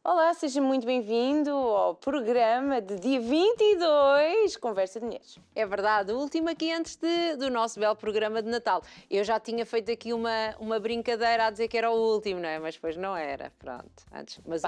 Olá, seja muito bem-vindo ao programa de dia 22, Conversa de Mulheres. É verdade, o último aqui antes do nosso belo programa de Natal. Eu já tinha feito aqui uma brincadeira a dizer que era o último, não é? Mas depois não era, pronto. Antes, mas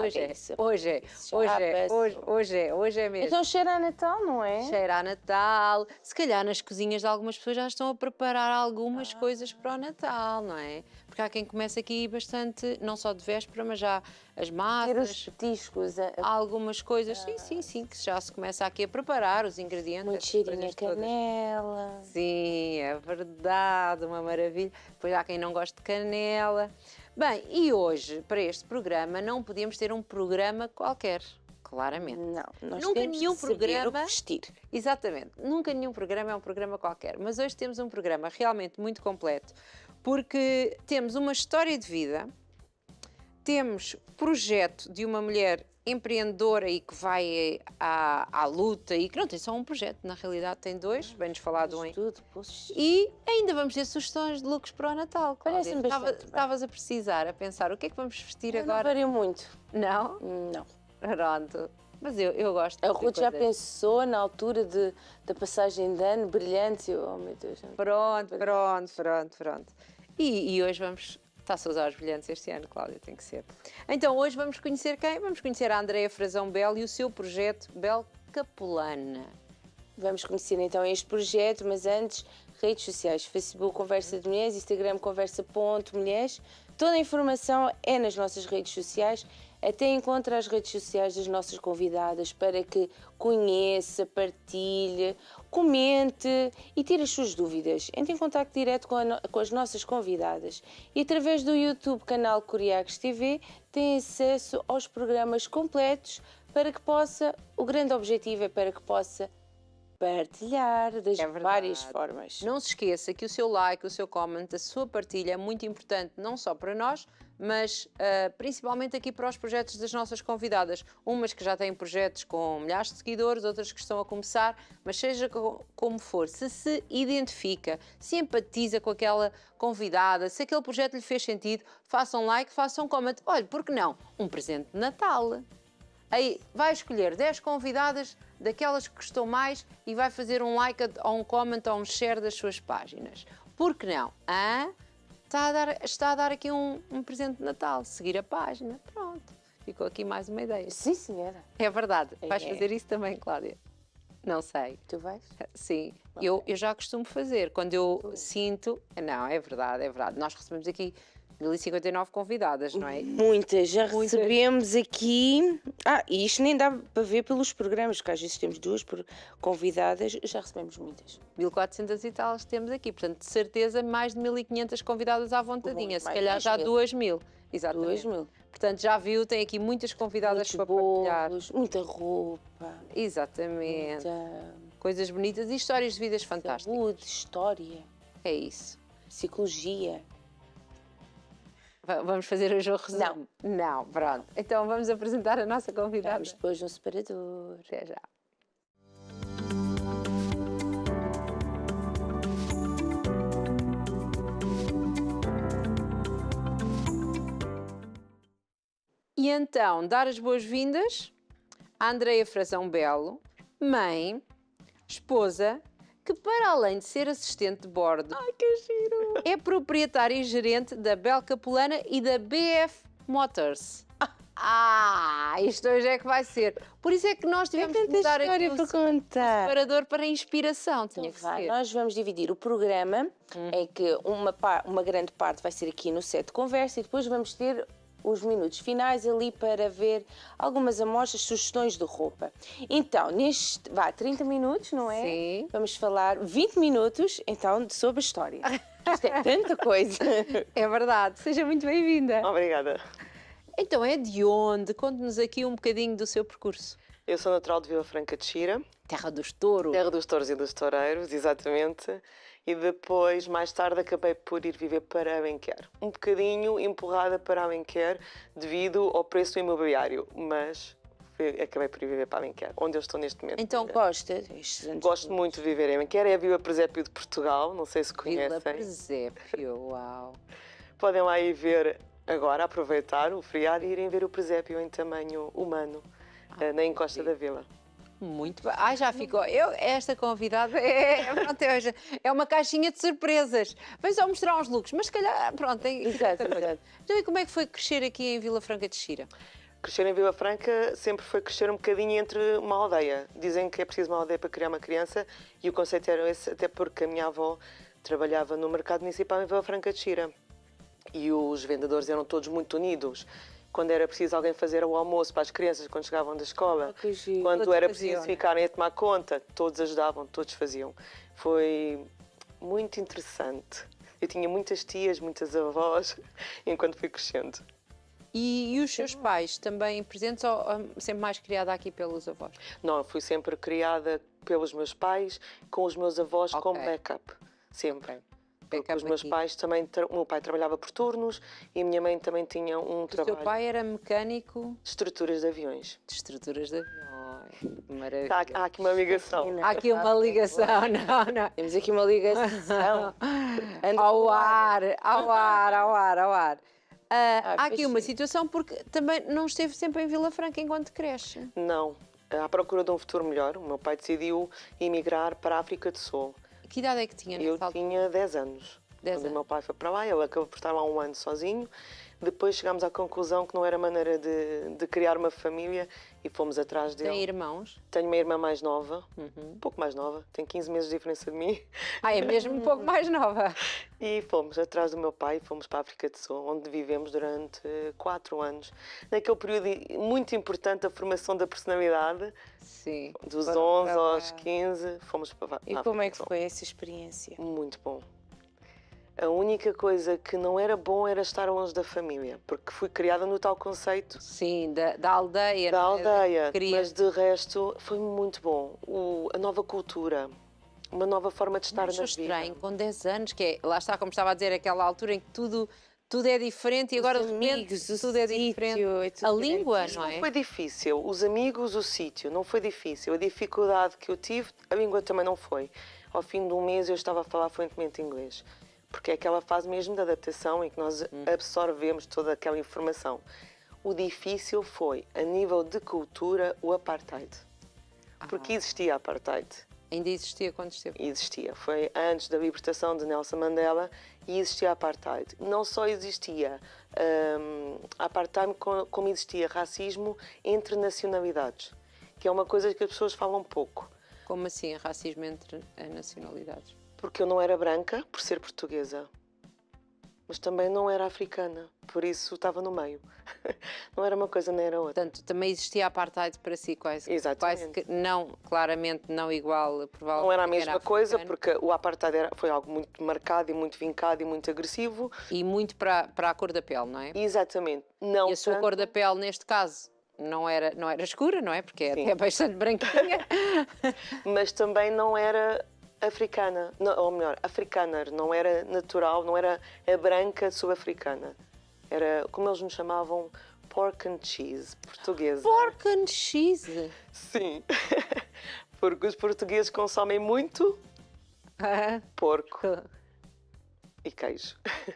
hoje é mesmo. Então cheira a Natal, não é? Cheira a Natal. Se calhar nas cozinhas de algumas pessoas já estão a preparar algumas coisas para o Natal, não é? Porque há quem comece aqui bastante, não só de véspera, mas já as massas. Ter os petiscos. Há algumas coisas, sim, que já se começa aqui a preparar os ingredientes. Muito cheirinho a canela. Sim, é verdade, uma maravilha. Depois há quem não goste de canela. Bem, e hoje, para este programa, não podíamos ter um programa qualquer. Claramente. Não, nós nunca temos nenhum que saber programa o que vestir. Exatamente, nunca nenhum programa é um programa qualquer, mas hoje temos um programa realmente muito completo, porque temos uma história de vida, temos projeto de uma mulher empreendedora e que vai à luta e que não tem só um projeto, na realidade tem dois, bem-nos falado em. E ainda vamos ter sugestões de looks para o Natal. Parece-me bastante. Estavas a precisar, a pensar, o que é que vamos vestir agora? Não varia muito. Não? Não. Pronto. Mas eu gosto. A Ruth já pensou na altura da passagem de ano brilhante? Oh, meu Deus. Pronto. E hoje vamos... Está-se a usar os brilhantes este ano, Cláudia, tem que ser. Então, hoje vamos conhecer quem? Vamos conhecer a Andreia Frazão Belo e o seu projeto Bel Capulana. Vamos conhecer então este projeto, mas antes, redes sociais, Facebook Conversa de Mulheres, Instagram Conversa.mulheres. Toda a informação é nas nossas redes sociais. Até encontra as redes sociais das nossas convidadas para que conheça, partilhe, comente e tire as suas dúvidas. Entre em contato direto com as nossas convidadas. E através do YouTube canal Coriacos TV tem acesso aos programas completos para que possa, o grande objetivo é para que possa partilhar das várias formas. Não se esqueça que o seu like, o seu comment, a sua partilha é muito importante, não só para nós, mas principalmente aqui para os projetos das nossas convidadas. Umas que já têm projetos com milhares de seguidores, outras que estão a começar, mas seja como for, se identifica, se empatiza com aquela convidada, se aquele projeto lhe fez sentido, façam like, façam comment. Olha, por que não? Um presente de Natal. Aí vai escolher 10 convidadas daquelas que gostou mais e vai fazer um like ou um comment ou um share das suas páginas. Por que não? Está a dar aqui um presente de Natal. Seguir a página. Pronto. Ficou aqui mais uma ideia. Sim, senhora. É verdade. Vais fazer isso também, Cláudia? Não sei. Tu vais? Sim. Eu já costumo fazer. Quando eu sinto... Não, é verdade. Nós recebemos aqui 1059 convidadas, não é? Muitas, já recebemos aqui. E isto nem dá para ver pelos programas, porque às vezes temos duas convidadas, já recebemos muitas. 1400 e tal temos aqui, portanto, de certeza, mais de 1500 convidadas à vontadinha, se calhar já 2000. Exatamente. 2000. Portanto, já viu, tem aqui muitas convidadas para partilhar. Muita roupa. Exatamente. Coisas bonitas e histórias de vidas fantásticas. Saúde, história. É isso. Psicologia. Vamos fazer hoje o resumo? Não, pronto. Então vamos apresentar a nossa convidada. Vamos depois no separador. Até já. E então, dar as boas-vindas à Andreia Frazão Belo, mãe, esposa, que para além de ser assistente de bordo, é proprietária e gerente da Bel Capulana e da BF Motors. Isto hoje é que vai ser. Por isso é que nós tivemos que mudar aqui o separador para inspiração. Tinha que ser. Nós vamos dividir o programa em que uma grande parte vai ser aqui no set de conversa e depois vamos ter os minutos finais ali para ver algumas amostras, sugestões de roupa. Então, 30 minutos, não é? Sim. Vamos falar 20 minutos, então, sobre a história. Isto é tanta coisa. É verdade. Seja muito bem-vinda. Obrigada. Então, é de onde? Conte-nos aqui um bocadinho do seu percurso. Eu sou natural de Vila Franca de Xira. Terra dos touros. Terra dos touros e dos toureiros, exatamente. E depois, mais tarde, acabei por ir viver para Alenquer. Um bocadinho empurrada para Alenquer devido ao preço do imobiliário, mas acabei por ir viver para Alenquer, onde eu estou neste momento. Então, gosta? Gosto muito de viver em Alenquer. É a Vila Presépio de Portugal, não sei se conhecem. Vila Presépio, uau. Podem lá ir ver agora aproveitar o feriado e irem ver o presépio em tamanho humano na encosta da vila. Muito bem. Ai, já ficou. Esta convidada pronto, é uma caixinha de surpresas. Vem só mostrar uns looks, mas se calhar, pronto, tem Exato. Então, e como é que foi crescer aqui em Vila Franca de Xira? Crescer em Vila Franca sempre foi crescer um bocadinho entre uma aldeia. Dizem que é preciso uma aldeia para criar uma criança e o conceito era esse, até porque a minha avó trabalhava no mercado municipal em Vila Franca de Xira e os vendedores eram todos muito unidos. Quando era preciso alguém fazer o almoço para as crianças quando chegavam da escola, quando todos era faziam, preciso ficarem a tomar conta, todos ajudavam, todos faziam. Foi muito interessante. Eu tinha muitas tias, muitas avós, enquanto fui crescendo. E os seus pais também presentes ou sempre mais criada aqui pelos avós? Não, fui sempre criada pelos meus pais, com os meus avós como backup, sempre. Porque os meus pais também, o meu pai trabalhava por turnos e a minha mãe também tinha um trabalho. O seu pai era mecânico? De estruturas de aviões. De estruturas de aviões. Maravilha. Há aqui uma ligação. Há aqui uma ligação, não. Temos aqui uma ligação. Ao ar. Há aqui uma situação porque também não esteve sempre em Vila Franca enquanto cresce. Não. À procura de um futuro melhor, o meu pai decidiu emigrar para a África do Sul. Que idade é que tinha nessa altura? Tinha 10 anos. 10 Quando anos. o meu pai foi para lá, ele acabou por estar lá um ano sozinho. Depois chegámos à conclusão que não era maneira de criar uma família e fomos atrás dele. Tem irmãos? Tenho uma irmã mais nova, um pouco mais nova, tem 15 meses de diferença de mim. É mesmo um pouco mais nova. E fomos atrás do meu pai, fomos para a África do Sul, onde vivemos durante 4 anos. Naquele período muito importante da formação da personalidade, Sim. dos 11 aos 15, fomos para a África do Sul. E como é que foi essa experiência? Muito bom. A única coisa que não era bom era estar longe da família, porque fui criada no tal conceito. Sim, da aldeia. Da não é? aldeia, mas de resto foi muito bom. A nova cultura, uma nova forma de estar na vida. Estranho, com 10 anos, que é, lá está, como estava a dizer, aquela altura em que tudo é diferente e agora de repente tudo é diferente. A língua, não é? Não foi difícil. Os amigos, o sítio, não foi difícil. A dificuldade que eu tive, a língua também não foi. Ao fim de um mês eu estava a falar fluentemente inglês. Porque é aquela fase mesmo de adaptação em que nós absorvemos toda aquela informação. O difícil foi, a nível de cultura, o apartheid. Porque existia apartheid. Ainda existia quando esteve? Existia. Foi antes da libertação de Nelson Mandela e existia apartheid. Não só existia apartheid, como existia racismo entre nacionalidades, que é uma coisa que as pessoas falam pouco. Como assim, racismo entre nacionalidades? Porque eu não era branca, por ser portuguesa, mas também não era africana, por isso estava no meio. Não era uma coisa nem era outra. Portanto, também existia apartheid para si, quase que não, claramente não igual, provavelmente. Não era a mesma coisa, porque o apartheid foi algo muito marcado e muito vincado e muito agressivo. E muito para a cor da pele, não é? Exatamente. Não e a sua cor da pele, neste caso, não era escura, não é? Porque é até bastante branquinha. Mas também não era africana, ou melhor, afrikaner, não era natural, não era a branca sul-africana. Era, como eles me chamavam, pork and cheese, portuguesa. Pork and cheese? Sim, porque os portugueses consomem muito porco e queijo.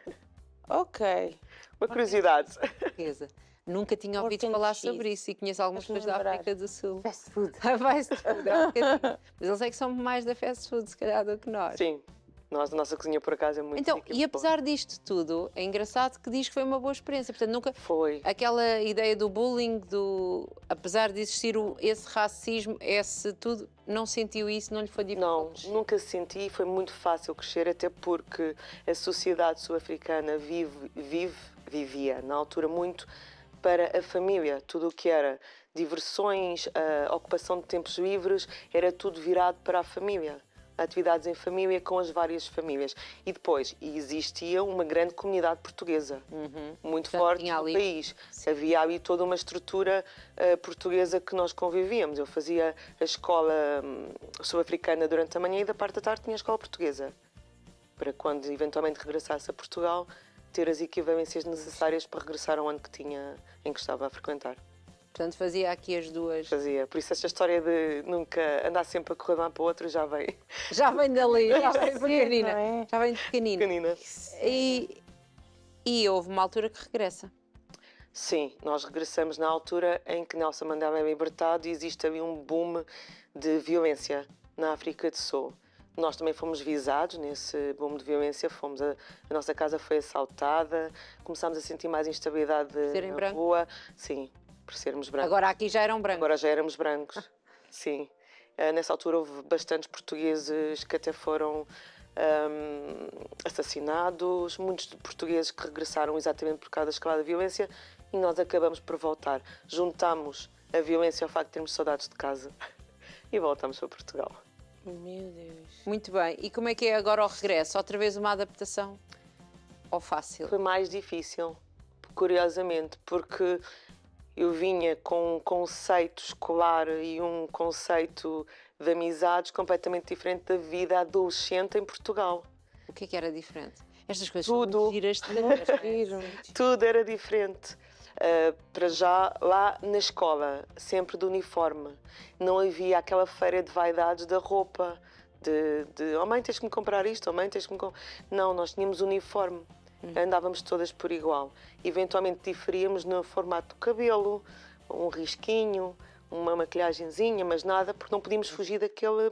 Ok. Uma curiosidade. Portuguesa. Nunca tinha ouvido falar sobre isso e conheço algumas pessoas da África do Sul. Fast food. Fast food, mas eles é que são mais da fast food, se calhar, do que nós. Sim, a nossa cozinha por acaso é muito Então, rica. e apesar disto tudo, é engraçado que diz que foi uma boa experiência. Portanto, nunca. Foi. Aquela ideia do bullying, apesar de existir esse racismo, esse tudo, não sentiu isso, não lhe foi difícil? Não, nunca senti, foi muito fácil crescer, até porque a sociedade sul-africana vivia, na altura, muito para a família. Tudo o que era diversões, ocupação de tempos livres, era tudo virado para a família. Atividades em família com as várias famílias. E depois existia uma grande comunidade portuguesa, muito forte no país. Sim. Havia ali toda uma estrutura portuguesa que nós convivíamos. Eu fazia a escola sul-africana durante a manhã e da parte da tarde tinha a escola portuguesa. Para quando eventualmente regressasse a Portugal, ter as equivalências necessárias para regressar ao ano em que estava a frequentar. Portanto, fazia aqui as duas. Fazia. Por isso esta história de nunca andar sempre a correr de um para o outro já vem. Já vem dali, já vem pequenina. Já vem de pequenina. Pequenina. E houve uma altura que regressa. Sim, nós regressamos na altura em que Nelson Mandela é libertado e existe ali um boom de violência na África do Sul. Nós também fomos visados nesse boom de violência, a nossa casa foi assaltada, começámos a sentir mais instabilidade Serem na brancos? rua. Sim, por sermos brancos. Agora aqui já eram brancos. Agora já éramos brancos, sim. Nessa altura houve bastantes portugueses que até foram assassinados, muitos portugueses que regressaram exatamente por causa da escalada de violência e nós acabamos por voltar. Juntámos a violência ao facto de termos saudades de casa e voltamos para Portugal. Meu Deus. Muito bem. E como é que é agora o regresso? Outra vez uma adaptação? Ou fácil? Foi mais difícil, curiosamente, porque eu vinha com um conceito escolar e um conceito de amizades completamente diferente da vida adolescente em Portugal. O que é que era diferente? Estas coisas Tudo. são muito giras de ver. Giro. Tudo era diferente. Para já, lá na escola, sempre de uniforme. Não havia aquela feira de vaidades da roupa, oh mãe, tens que me comprar isto, oh mãe, tens que me comprar... Não, nós tínhamos uniforme. Andávamos todas por igual. Eventualmente diferíamos no formato do cabelo, um risquinho, uma maquilhagenzinha, mas nada, porque não podíamos fugir daquele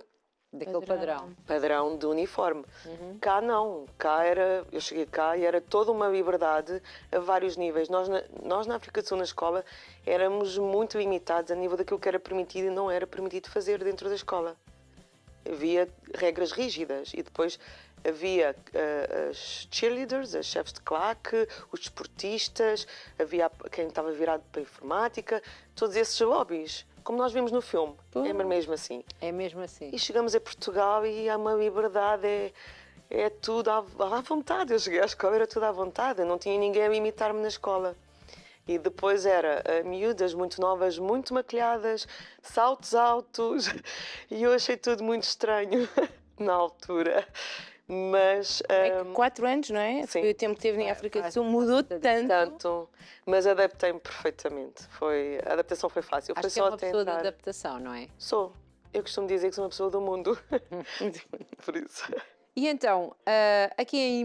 padrão de uniforme. Cá não, eu cheguei cá e era toda uma liberdade a vários níveis. Nós na África do Sul, na escola, éramos muito limitados a nível daquilo que era permitido e não era permitido fazer dentro da escola. Havia regras rígidas e depois havia as cheerleaders, as chefes de claque, os desportistas, havia quem estava virado para a informática, todos esses lobbies, como nós vimos no filme. É mesmo assim. É mesmo assim. E chegamos a Portugal e há uma liberdade, é tudo à vontade. Eu cheguei à escola, era tudo à vontade, eu não tinha ninguém a imitar-me na escola. E depois era miúdas muito novas, muito maquilhadas, saltos altos, e eu achei tudo muito estranho na altura. Mas... 4 anos, não é? Sim. Foi o tempo que teve na África do Sul, mudou tanto. Mas adaptei-me perfeitamente. A adaptação foi fácil. Acho foi que só é uma pessoa de adaptação, não é? Sou. Eu costumo dizer que sou uma pessoa do mundo. Por isso. E então, aqui em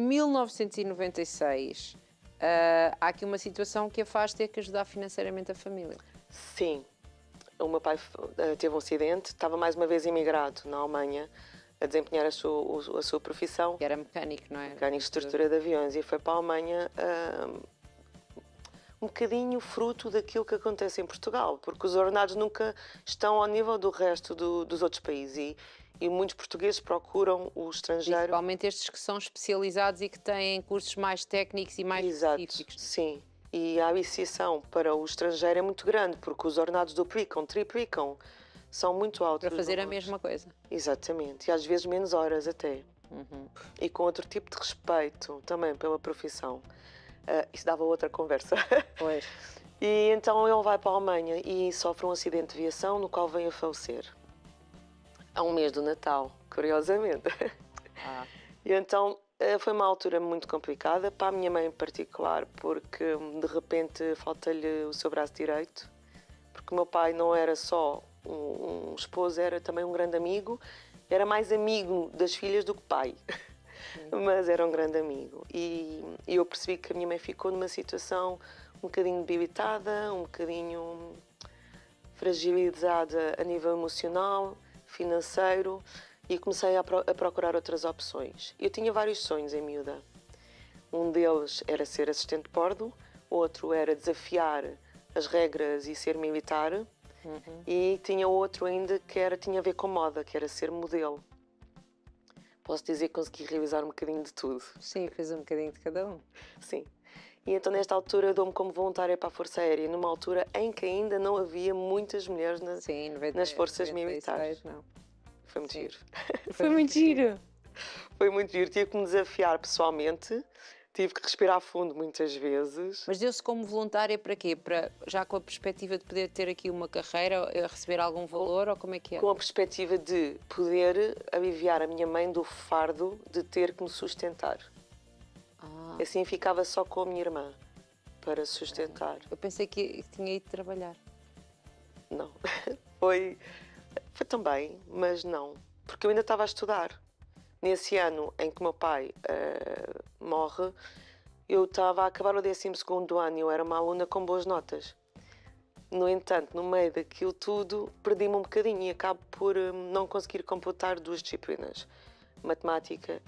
1996, há aqui uma situação que a faz ter que ajudar financeiramente a família. Sim. O meu pai teve um acidente, estava mais uma vez imigrado na Alemanha a desempenhar a sua profissão. Que era mecânico, não é? Mecânico de estrutura de aviões. E foi para a Alemanha um bocadinho fruto daquilo que acontece em Portugal, porque os ordenados nunca estão ao nível do resto dos outros países e muitos portugueses procuram o estrangeiro. Principalmente estes que são especializados e que têm cursos mais técnicos e mais específicos. Sim. E a aliciação para o estrangeiro é muito grande, porque os ordenados duplicam, triplicam, são muito altos. Para fazer a mesma coisa. Exatamente, e às vezes menos horas até. E com outro tipo de respeito também pela profissão. Isso dava outra conversa. Pois. E então ele vai para a Alemanha e sofre um acidente de viação no qual vem a falecer. Há um mês do Natal, curiosamente. E então foi uma altura muito complicada para a minha mãe em particular, porque de repente falta-lhe o seu braço direito, porque o meu pai não era só um esposo, era também um grande amigo, era mais amigo das filhas do que pai, mas era um grande amigo. E eu percebi que a minha mãe ficou numa situação um bocadinho debilitada, um bocadinho fragilizada a nível emocional, financeiro, e comecei a procurar outras opções. Eu tinha vários sonhos em miúda. Um deles era ser assistente de bordo, outro era desafiar as regras e ser militar, e tinha outro ainda que tinha a ver com moda, que era ser modelo. Posso dizer que consegui realizar um bocadinho de tudo. Sim, fez um bocadinho de cada um. Sim. E então, nesta altura, dou-me como voluntária para a Força Aérea, numa altura em que ainda não havia muitas mulheres nas forças militares. Não. Foi muito giro. Foi muito giro. Foi muito giro. Tive que me desafiar pessoalmente. Tive que respirar fundo muitas vezes. Mas deu-se como voluntária para quê? Já com a perspectiva de poder ter aqui uma carreira, receber algum valor, ou como é que é? Com a perspectiva de poder aliviar a minha mãe do fardo de ter que me sustentar. Assim ficava só com a minha irmã para sustentar. Eu pensei que tinha ido trabalhar. Não. Foi também, mas não. Porque eu ainda estava a estudar. Nesse ano em que meu pai morre, eu estava a acabar o 12º ano e eu era uma aluna com boas notas. No entanto, no meio daquilo tudo, perdi-me um bocadinho e acabo por não conseguir computar 2 disciplinas. Matemática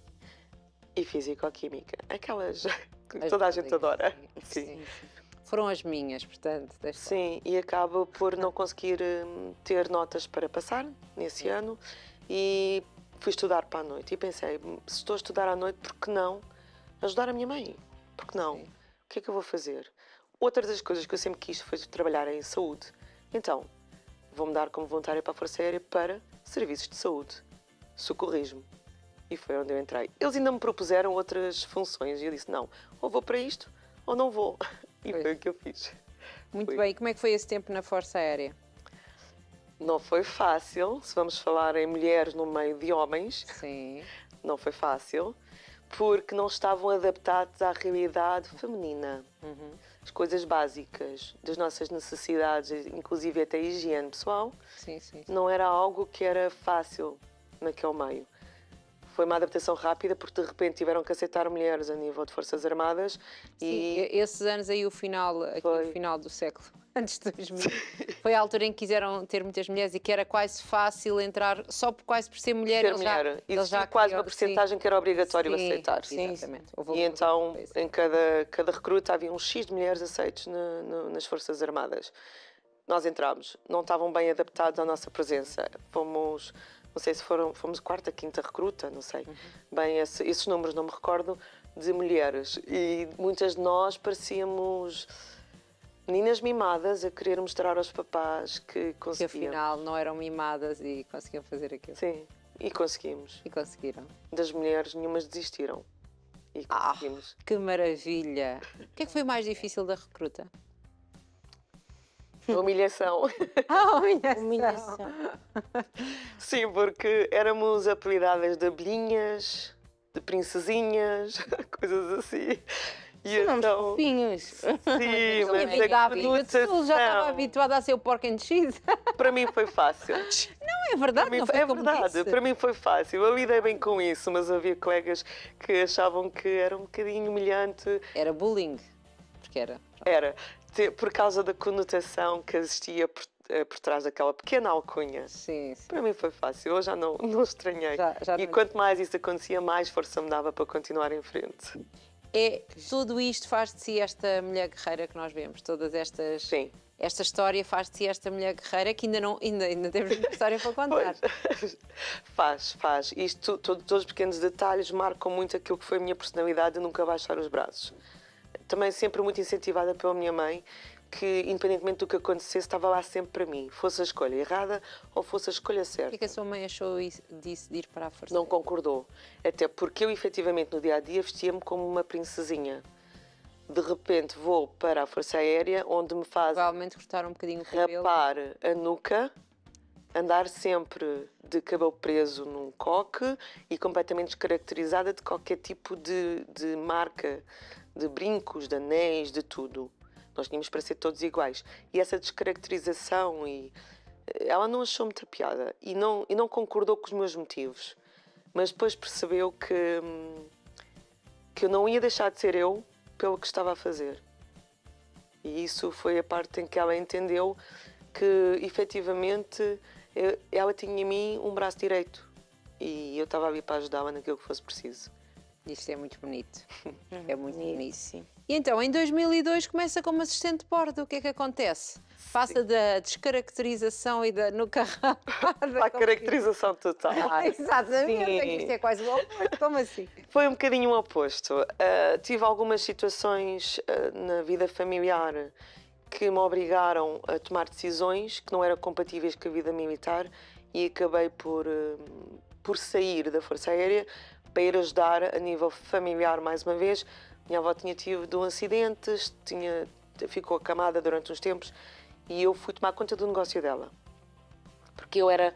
e Físico-Química. Aquelas que toda a gente adora. Sim. Foram as minhas, portanto. Sim, e acabo por não conseguir ter notas para passar nesse ano e fui estudar para a noite. E pensei, se estou a estudar à noite, por que não ajudar a minha mãe? Por que não? Sim. O que é que eu vou fazer? Outra das coisas que eu sempre quis foi trabalhar em saúde. Então, vou-me dar como voluntária para a Força Aérea para serviços de saúde, socorrismo. E foi onde eu entrei. Eles ainda me propuseram outras funções e eu disse, não, ou vou para isto ou não vou. E foi o que eu fiz. Muito bem, e como é que foi esse tempo na Força Aérea? Não foi fácil, se vamos falar em mulheres no meio de homens. Sim. Não foi fácil, porque não estavam adaptados à realidade feminina. As coisas básicas das nossas necessidades, inclusive até a higiene pessoal, Sim. não era algo que era fácil naquele meio. Foi uma adaptação rápida porque de repente tiveram que aceitar mulheres a nível de Forças Armadas. Sim, e esses anos aí, o final do século, antes de 2000, foi a altura em que quiseram ter muitas mulheres e que era quase fácil entrar, só por quase por ser mulher. Existia quase uma porcentagem que era obrigatório aceitar. Sim, exatamente. E então, em cada recruta havia um X de mulheres aceites nas Forças Armadas. Nós entramos, não estavam bem adaptados à nossa presença. Não sei se fomos quarta, quinta recruta, não sei. Bem, esses números não me recordo, de mulheres. E muitas de nós parecíamos meninas mimadas a querer mostrar aos papás que conseguiam. Que afinal não eram mimadas e conseguiam fazer aquilo. Sim, e conseguimos. E conseguiram. Das mulheres, nenhumas desistiram. E conseguimos. Que maravilha! O que é que foi mais difícil da recruta? A humilhação. Humilhação. Sim, porque éramos apelidadas de abelhinhas, de princesinhas, coisas assim. E Somos então, fofinhos. sim, mas a conotação, Já estava habituada a ser o porco and cheese. para mim foi fácil. Não é verdade, não foi É como verdade, disse. para mim foi fácil. Eu lidei bem com isso, mas havia colegas que achavam que era um bocadinho humilhante. Era bullying, porque era. Era, por causa da conotação que existia por trás daquela pequena alcunha. Sim. Para mim foi fácil, eu já não estranhei. Já E não- quanto mais isso acontecia, mais força me dava para continuar em frente. Tudo isto faz de si esta mulher guerreira que nós vemos, todas estas. Sim. Esta história faz de si esta mulher guerreira que ainda temos muita história para contar. Faz. Isto, todos os pequenos detalhes marcam muito aquilo que foi a minha personalidade de nunca baixar os braços. Também sempre muito incentivada pela minha mãe, que independentemente do que acontecesse, estava lá sempre para mim. Fosse a escolha errada ou fosse a escolha O certa. que é que a sua mãe achou disso de ir para a Força Não Aérea? concordou. Até porque eu, efetivamente, no dia-a-dia, vestia-me como uma princesinha. De repente vou para a Força Aérea, onde me fazem Provavelmente cortaram um bocadinho o cabelo. rapar a nuca, andar sempre de cabelo preso num coque e completamente descaracterizada de qualquer tipo de marca, de brincos, de anéis, de tudo. Nós tínhamos para ser todos iguais. E essa descaracterização, ela não achou muita piada e não concordou com os meus motivos. Mas depois percebeu que eu não ia deixar de ser eu pelo que estava a fazer. E isso foi a parte em que ela entendeu que, efetivamente, ela tinha em mim um braço direito. E eu estava ali para ajudá-la naquilo que fosse preciso. Isto é muito bonito. É muito Bonito, bonito. sim. E então, em 2002, começa como assistente de bordo. O que é que acontece? Passa da descaracterização e da nuca rapada. Para a caracterização total. Exatamente, Sim. é que isto é quase o oposto. Como assim? Foi um bocadinho o oposto. Tive algumas situações na vida familiar que me obrigaram a tomar decisões que não eram compatíveis com a vida militar e acabei por sair da Força Aérea para ir ajudar a nível familiar mais uma vez. Minha avó tinha tido um acidente, ficou acamada durante uns tempos e eu fui tomar conta do negócio dela. Porque eu era...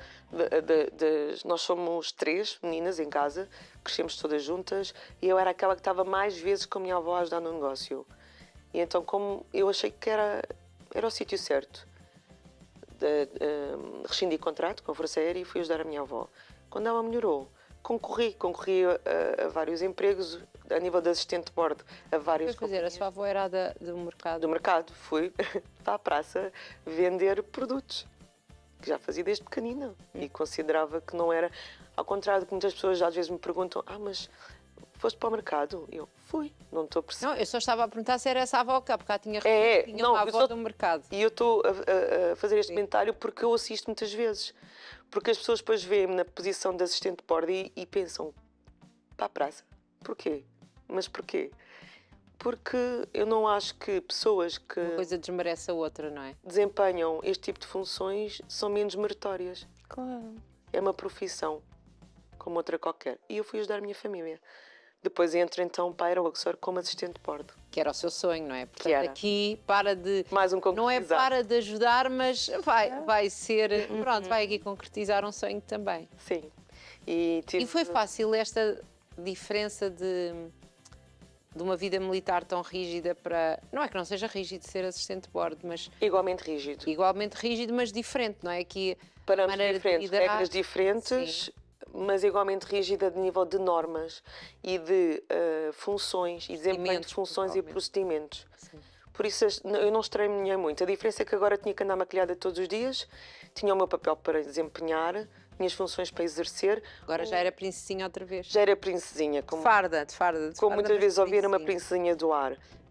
nós somos 3 meninas em casa, crescemos todas juntas e eu era aquela que estava mais vezes com a minha avó a ajudar no negócio. E então, como eu achei que era o sítio certo, rescindi contrato com a Força Aérea e fui ajudar a minha avó. Quando ela melhorou, concorri a vários empregos a nível de assistente de bordo, a várias Foi fazer, a sua avó era do mercado. do mercado. Fui para a praça vender produtos, que já fazia desde pequenina e considerava que não era, ao contrário do que muitas pessoas às vezes me perguntam, mas foste para o mercado? Eu fui, não estou a perceber. Não, eu só estava a perguntar se era essa avó, que há bocado tinha tinha não, uma avó do mercado. E eu estou a fazer este comentário porque eu assisto muitas vezes. Porque as pessoas depois veem-me na posição de assistente de bordo e pensam, para a praça, porquê? Mas porquê? Porque eu não acho que pessoas que Uma coisa desmerece a outra, não é? desempenham este tipo de funções são menos meritórias. Claro. É uma profissão, como outra qualquer. E eu fui ajudar a minha família. Depois entro então para a Aeroaxor como assistente de bordo. Que era o seu sonho, não é? Portanto, era. aqui para de... Mais um Não é concretizar. para de ajudar, mas vai ser... Pronto, vai aqui concretizar um sonho também. Sim. E foi fácil esta diferença de uma vida militar tão rígida para... Não é que não seja rígido ser assistente de bordo, mas... Igualmente rígido. Igualmente rígido, mas diferente, não é? Aqui Parâmetros maneira de diferentes, liderar- regras diferentes, Sim. mas igualmente rígida de nível de normas e de funções e desempenho de Procedimentos, funções e provavelmente. procedimentos. Sim. Por isso eu não estranhei muito. A diferença é que agora tinha que andar maquilhada todos os dias, tinha o meu papel para desempenhar, minhas funções para exercer. Agora já era princesinha outra vez. Já era princesinha, De farda. como muitas mas vezes ouvir uma princesinha. princesinha do ar.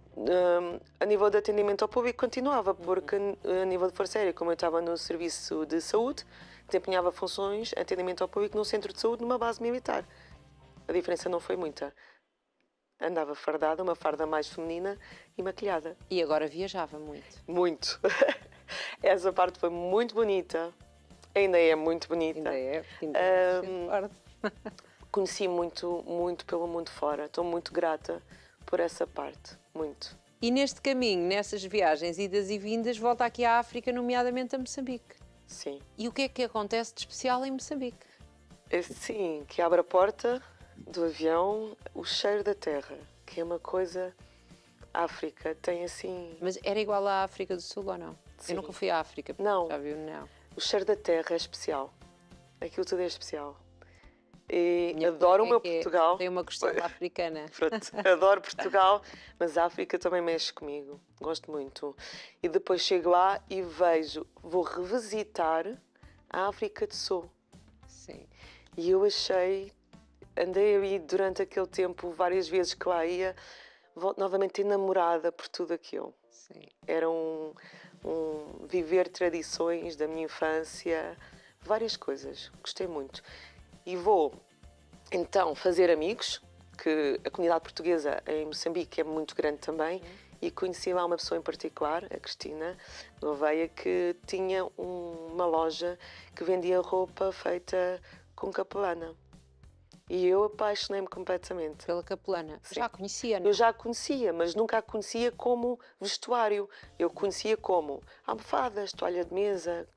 A nível de atendimento ao público continuava, porque a nível de força aérea, como eu estava no serviço de saúde, desempenhava funções, atendimento ao público num centro de saúde, numa base militar. A diferença não foi muita. Andava fardada, uma farda mais feminina e maquilhada. E agora viajava muito. Muito. Essa parte foi muito bonita. Ainda é muito bonita. Ainda é. Ainda é. Farda. Conheci muito, muito pelo mundo fora. Estou muito grata por essa parte. Muito. E neste caminho, nessas viagens, idas e vindas, volta aqui à África, nomeadamente a Moçambique. Sim. E o que é que acontece de especial em Moçambique? Sim, que abre a porta do avião, o cheiro da terra, que é uma coisa... A África tem assim... Mas era igual à África do Sul ou não? Sim. Eu nunca fui à África. Não. Já viu? Não. O cheiro da terra é especial. Aquilo tudo é especial. E Minha adoro o meu colega Portugal. Tem uma costela africana. Pronto, adoro Portugal, mas a África também mexe comigo. Gosto muito. E depois chego lá e vou revisitar a África do Sul. Sim. E eu andei aí durante aquele tempo, várias vezes que lá ia, volto novamente enamorada por tudo aquilo. Sim. Era um viver tradições da minha infância, várias coisas. Gostei muito. E vou, então, fazer amigos, que a comunidade portuguesa em Moçambique é muito grande também, e conheci lá uma pessoa em particular, a Cristina Gouveia, que tinha uma loja que vendia roupa feita com capelana. E eu apaixonei-me completamente. Pela capelana. Sim. Já a conhecia, não? Eu já a conhecia, mas nunca a conhecia como vestuário. Eu conhecia como almofadas, toalha de mesa,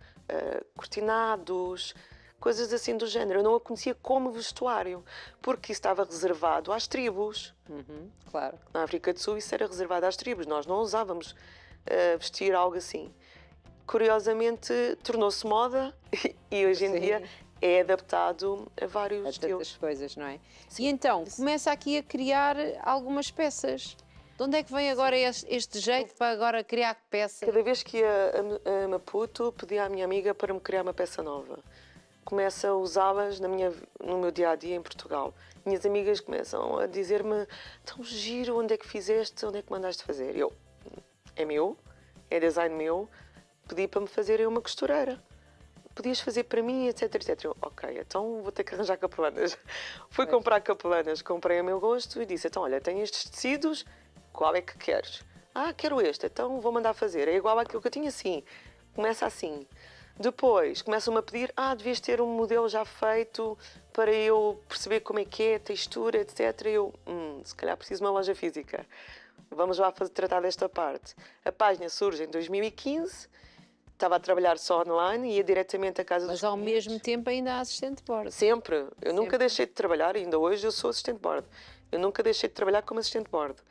cortinados, coisas assim do género. Eu não a conhecia como vestuário, porque isso estava reservado às tribos. Uhum, claro. Na África do Sul isso era reservado às tribos. Nós não usávamos vestir algo assim. Curiosamente, tornou-se moda e hoje em Sim. dia é adaptado a vários A estilos. tantas coisas, não é? Sim. E então, começa aqui a criar algumas peças. De onde é que vem agora este jeito para agora criar peças? Cada vez que ia a Maputo, pedia à minha amiga para me criar uma peça nova. Começo a usá-las no meu dia-a-dia em Portugal. Minhas amigas começam a dizer-me: tão giro, onde é que fizeste, onde é que mandaste fazer? Eu, é meu, é design meu, pedi para me fazer uma costureira. Podias fazer para mim, etc, etc. Eu, ok, então vou ter que arranjar capelanas. Fui comprar capelanas, comprei a meu gosto e disse: então, olha, tenho estes tecidos, qual é que queres? Ah, quero este, então vou mandar fazer. É igual àquilo que eu tinha, sim. Começa assim. Depois começam-me a pedir: devias ter um modelo já feito para eu perceber como é que é, a textura, etc. Eu, se calhar preciso de uma loja física. Vamos lá tratar desta parte. A página surge em 2015, estava a trabalhar só online, ia diretamente à casa dos Mas ao clientes. mesmo tempo ainda há assistente de bordo. Sempre. Eu nunca deixei de trabalhar, ainda hoje eu sou assistente de bordo. Eu nunca deixei de trabalhar como assistente de bordo.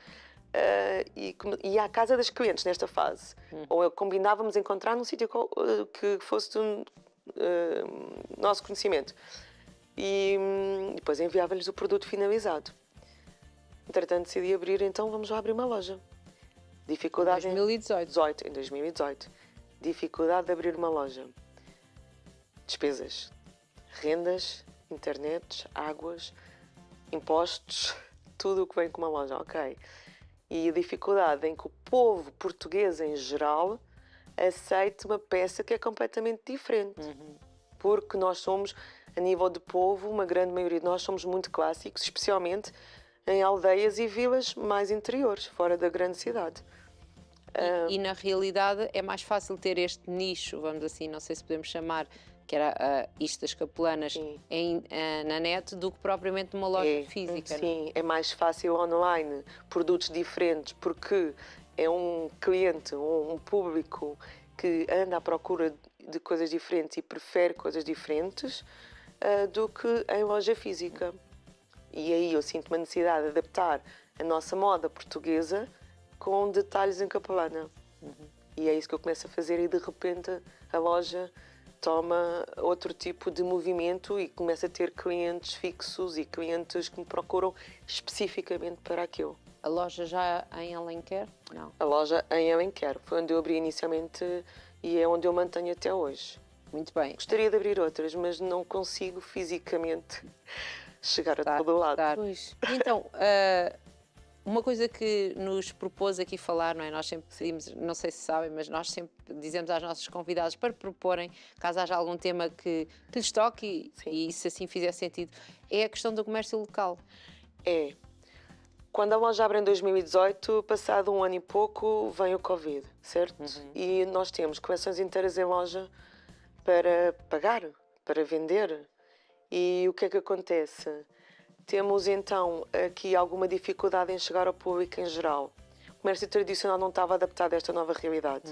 E à casa das clientes nesta fase. Ou combinávamos encontrar num sítio que fosse do nosso conhecimento. e depois enviava-lhes o produto finalizado. Entretanto, decidi abrir, então vamos lá abrir uma loja. Dificuldade Em 2018. em 2018. Dificuldade de abrir uma loja. Despesas. Rendas, internet, águas, impostos, tudo o que vem com uma loja, ok. E a dificuldade em que o povo português em geral aceite uma peça que é completamente diferente. Porque nós somos, a nível de povo, uma grande maioria de nós somos muito clássicos, especialmente em aldeias e vilas mais interiores, fora da grande cidade. E na realidade é mais fácil ter este nicho, vamos assim, não sei se podemos chamar, que era isto das capelanas na net, do que propriamente numa loja física. Sim, é mais fácil online, produtos diferentes, porque é um cliente, um público que anda à procura de coisas diferentes e prefere coisas diferentes do que em loja física. E aí eu sinto uma necessidade de adaptar a nossa moda portuguesa com detalhes em capelana. E é isso que eu começo a fazer e de repente a loja toma outro tipo de movimento e começa a ter clientes fixos e clientes que me procuram especificamente para aquilo. A loja já em Alenquer? Não. A loja em Alenquer foi onde eu abri inicialmente e é onde eu mantenho até hoje. Muito bem. Gostaria de abrir outras, mas não consigo fisicamente chegar a todo lado. Pois. E então, uma coisa que nos propôs aqui falar, não é? Nós sempre pedimos, não sei se sabem, mas nós sempre dizemos às nossas convidadas para proporem, caso haja algum tema que lhes toque e se assim fizer sentido, é a questão do comércio local. É. Quando a loja abre em 2018, passado um ano e pouco, vem o Covid, certo? E nós temos coleções inteiras em loja para pagar, para vender. E o que é que acontece? Temos então aqui alguma dificuldade em chegar ao público em geral. O comércio tradicional não estava adaptado a esta nova realidade.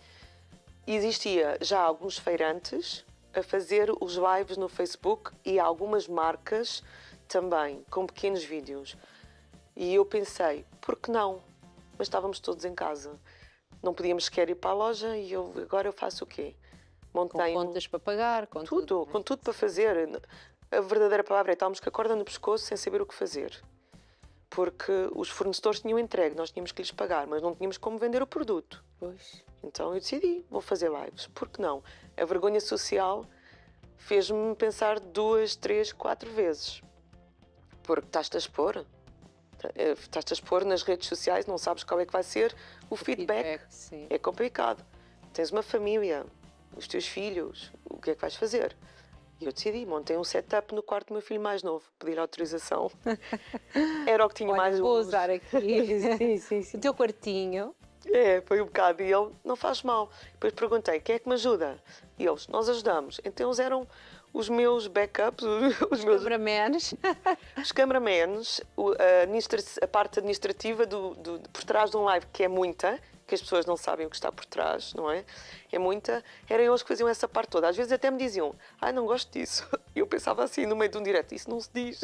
Existia já alguns feirantes a fazer os lives no Facebook e algumas marcas também, com pequenos vídeos. E eu pensei, por que não? Mas estávamos todos em casa. Não podíamos sequer ir para a loja e agora eu faço o quê? Montei com contas para pagar, com tudo para fazer. A verdadeira palavra é estávamos com a corda no pescoço sem saber o que fazer. Porque os fornecedores tinham entregue, nós tínhamos que lhes pagar, mas não tínhamos como vender o produto. Pois. Então eu decidi, vou fazer lives. Por que não? A vergonha social fez-me pensar 2, 3, 4 vezes. Porque estás-te a expor. Estás-te a expor nas redes sociais, não sabes qual é que vai ser o feedback. Sim. É complicado. Tens uma família, os teus filhos, o que é que vais fazer? E eu decidi, montei um setup no quarto do meu filho mais novo, pedir autorização. Era o que tinha mais vou luz. usar aqui sim. O teu quartinho. Foi um bocado. E ele, não faz mal. Depois perguntei, quem é que me ajuda? E eles, nós ajudamos. Então eles eram os meus backups, os meus cameramans. Os cameramans, a parte administrativa por trás de um live, que é muita, que as pessoas não sabem o que está por trás, não é? É muita. Eram eles que faziam essa parte toda. Às vezes até me diziam, não gosto disso. E eu pensava assim, no meio de um direto, isso não se diz.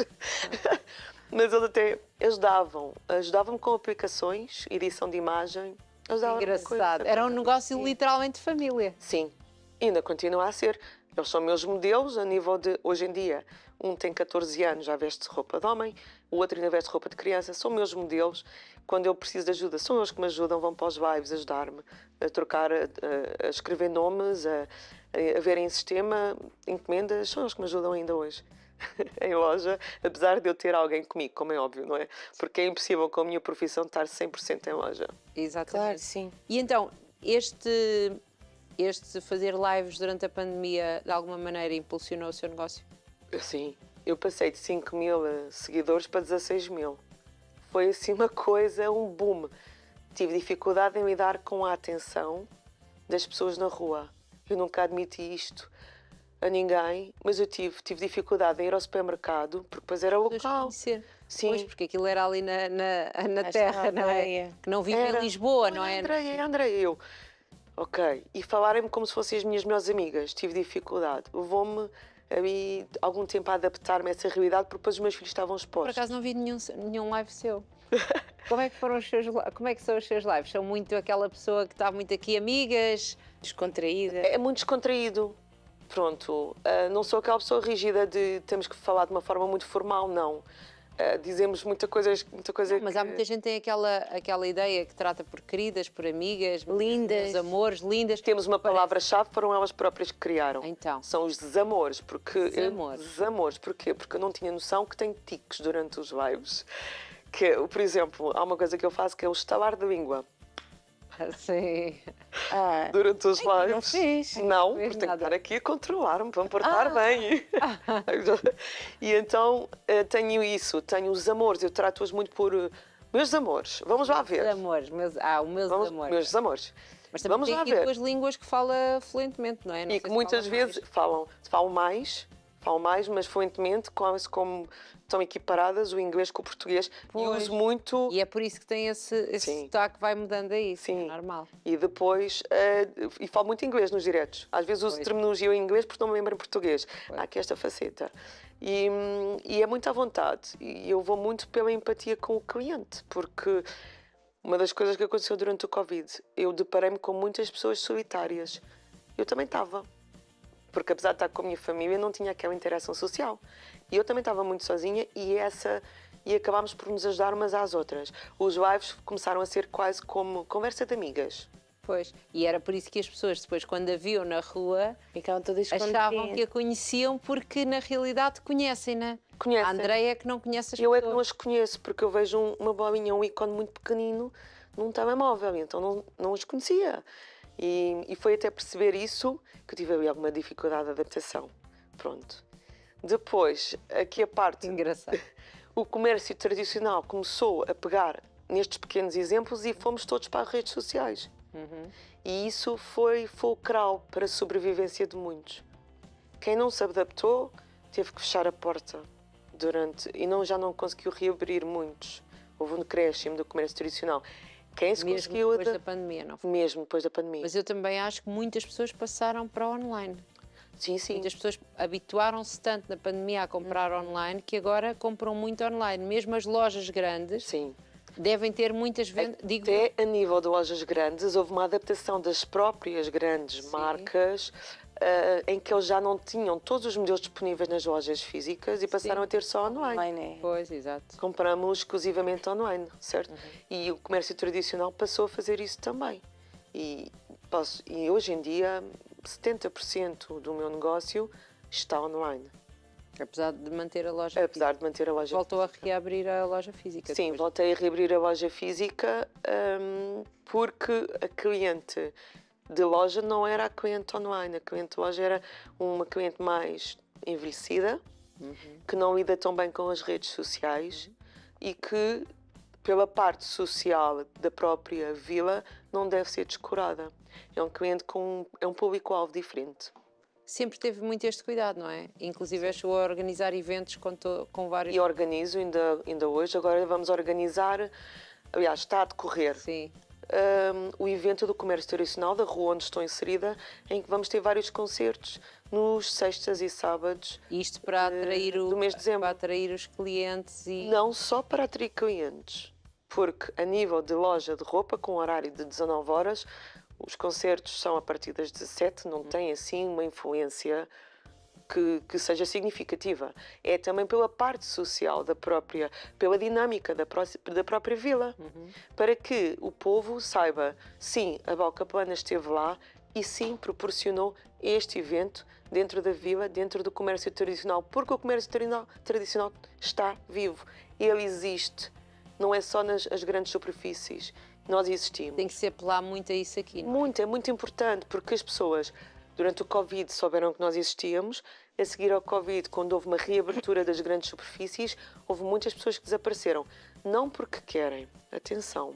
Mas eles até ajudavam-me com aplicações, edição de imagem. Engraçado. Era um negócio literalmente de família. Sim, ainda continua a ser. Eles são meus modelos a nível de, hoje em dia, um tem 14 anos, já veste roupa de homem, o outro ainda veste roupa de criança, são meus modelos. Quando eu preciso de ajuda, são eles que me ajudam, vão para os lives ajudar-me, a trocar, a escrever nomes, a verem em sistema, encomendas, são eles que me ajudam ainda hoje. Em loja, apesar de eu ter alguém comigo, como é óbvio, não é? Porque é impossível com a minha profissão estar 100% em loja. Exatamente. Claro, sim. E então, este fazer lives durante a pandemia, de alguma maneira, impulsionou o seu negócio? Sim. Eu passei de 5.000 seguidores para 16.000. Foi assim uma coisa, um boom. Tive dificuldade em lidar com a atenção das pessoas na rua. Eu nunca admiti isto a ninguém, mas eu tive dificuldade em ir ao supermercado, porque depois era local. Sim. Sim. Porque aquilo era ali na terra, não é? Que não vive em Lisboa, não é? Andréia, eu. Ok. E falarem-me como se fossem as minhas melhores amigas. Tive dificuldade. Levou-me algum tempo a adaptar-me a essa realidade, porque depois os meus filhos estavam expostos. Por acaso não vi nenhum live seu. Como é que são os seus lives? São muito aquela pessoa que está muito aqui, amigas? Descontraída. É muito descontraído. Pronto, não sou aquela pessoa rígida de temos que falar de uma forma muito formal, não. Dizemos muita coisa Não, mas há muita gente que tem aquela ideia que trata por queridas, por amigas, Lindas. meus amores, lindas. Temos uma palavra-chave, foram elas próprias que criaram. Então. São os desamores. Desamores. Desamores. Porquê? Porque eu não tinha noção que tenho tiques durante os lives. Por exemplo, há uma coisa que eu faço que é o estalar de língua. Sim. Durante os lives. Não fez. Não, fez porque tenho que nada. estar aqui a controlar-me, para me portar bem. E então tenho isso, tenho os amores, eu trato-os muito por meus amores. Vamos lá ver. Amores, meus amores. Meus amores. Mas também Vamos tem lá aqui ver. duas línguas que fala fluentemente, não é? Não sei E que se muitas fala vezes falam mais, mas fluentemente, quase como estão equiparadas o inglês com o português. E Pois. uso muito. E é por isso que tem esse Sim. sotaque que vai mudando aí, Sim. é normal. E depois, e falo muito inglês nos diretos. Às vezes uso Pois. terminologia em inglês porque não me lembro em português. Há aqui esta faceta. E é muito à vontade. E eu vou muito pela empatia com o cliente, porque uma das coisas que aconteceu durante o Covid, eu deparei-me com muitas pessoas solitárias. Eu também estava. Porque apesar de estar com a minha família, não tinha aquela interação social. E eu também estava muito sozinha e acabámos por nos ajudar umas às outras. Os lives começaram a ser quase como conversa de amigas. Pois. E era por isso que as pessoas depois, quando a viam na rua, Ficavam todas achavam contentes. que a conheciam porque na realidade conhecem-na. Conhecem. A Andreia é que não conhece as Eu é que pessoas. não as conheço, porque eu vejo uma bolinha, um ícone muito pequenino num telemóvel, então não os conhecia. E foi até perceber isso que eu tive ali alguma dificuldade de adaptação. Pronto. Depois, aqui a parte... Engraçado. O comércio tradicional começou a pegar nestes pequenos exemplos e fomos todos para as redes sociais. E isso foi fulcral para a sobrevivência de muitos. Quem não se adaptou teve que fechar a porta já não conseguiu reabrir muitos. Houve um decréscimo do comércio tradicional. Quem se Mesmo conseguiu depois da pandemia, não foi? Mesmo depois da pandemia. Mas eu também acho que muitas pessoas passaram para o online. Sim, sim. Muitas pessoas habituaram-se tanto na pandemia a comprar online que agora compram muito online. Mesmo as lojas grandes Sim. devem ter muitas vendas. Até a nível de lojas grandes, houve uma adaptação das próprias grandes marcas em que eles já não tinham todos os modelos disponíveis nas lojas físicas e passaram a ter só online. Online, é. Pois, exato. Compramos exclusivamente online, certo? E o comércio tradicional passou a fazer isso também. E hoje em dia, 70% do meu negócio está online. Apesar de manter a loja Apesar de manter a loja Voltou a reabrir a loja física. Sim, depois. voltei a reabrir a loja física porque a cliente de loja não era a cliente online. A cliente de loja era uma cliente mais envelhecida, que não lida tão bem com as redes sociais e que, pela parte social da própria vila, não deve ser descurada. É um cliente é um público-alvo diferente. Sempre teve muito este cuidado, não é? Inclusive chegou a organizar eventos com vários... E organizo ainda hoje. Agora vamos organizar, aliás, está a decorrer, Sim. o evento do comércio tradicional da rua onde estou inserida, em que vamos ter vários concertos nos sextas e sábados. Isto para atrair, do mês de dezembro. para atrair os clientes e... Não só para atrair clientes, porque a nível de loja de roupa, com horário de 19 horas, os concertos são a partir das 17, não tem assim uma influência que seja significativa. É também pela parte social pela dinâmica da própria vila, para que o povo saiba, sim, a Balcapana esteve lá e sim, proporcionou este evento dentro da vila, dentro do comércio tradicional, porque o comércio tradicional está vivo, ele existe, não é só nas grandes superfícies. Nós existimos. Tem que se apelar muito a isso aqui, não é? É muito importante, porque as pessoas, durante o Covid, souberam que nós existíamos. A seguir ao Covid, quando houve uma reabertura das grandes superfícies, houve muitas pessoas que desapareceram. Não porque querem, atenção.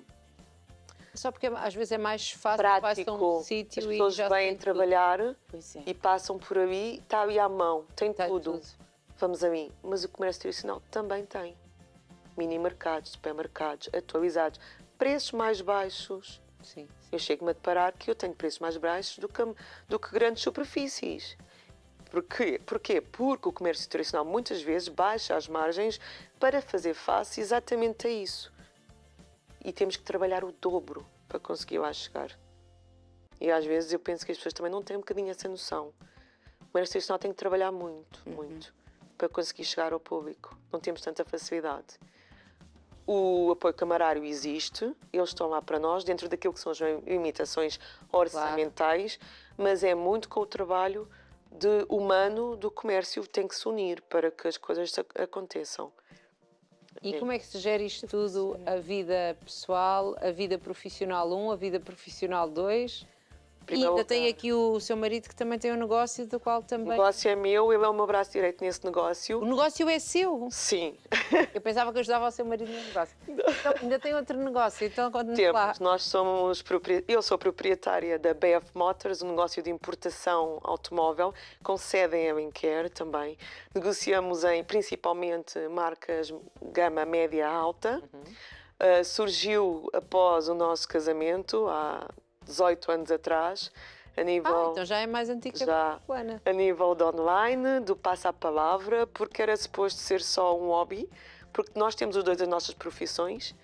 Só porque às vezes é mais fácil, Prático. vai-se a um sítio As e pessoas já vêm tem tudo. trabalhar Pois é. e passam por ali, está ali à mão, tem Tem tudo. tudo. Vamos a mim. Mas o comércio tradicional também tem. Mini-mercados, supermercados, atualizados, preços mais baixos. Sim. Eu chego-me a deparar que eu tenho preços mais baixos do que grandes superfícies. Porquê? Porque o comércio tradicional muitas vezes baixa as margens para fazer face exatamente a isso. E temos que trabalhar o dobro para conseguir lá chegar. E às vezes eu penso que as pessoas também não têm um bocadinho essa noção. maneira institucional tem que trabalhar muito, muito, para conseguir chegar ao público. Não temos tanta facilidade. O apoio camarário existe, eles estão lá para nós, dentro daquilo que são as limitações orçamentais, mas é muito com o trabalho humano do comércio, tem que se unir para que as coisas aconteçam. E como é que se gera isto tudo? A vida pessoal, a vida profissional 1, a vida profissional 2? E ainda tem aqui o seu marido que também tem um negócio do qual também... O negócio é meu, ele é o meu braço direito nesse negócio. O negócio é seu? Sim. Eu pensava que ajudava o seu marido no negócio. Então, ainda tem outro negócio, então conta-nos lá. Temos, nós somos... Eu sou proprietária da BF Motors, um negócio de importação automóvel, com sede em Alenquer também. Negociamos principalmente marcas gama média alta. Surgiu após o nosso casamento, há 18 anos atrás, a nível... então já é mais antiga que já, a Plana. a nível de online, do passo à palavra, porque era suposto ser só um hobby, porque nós temos os dois as nossas profissões.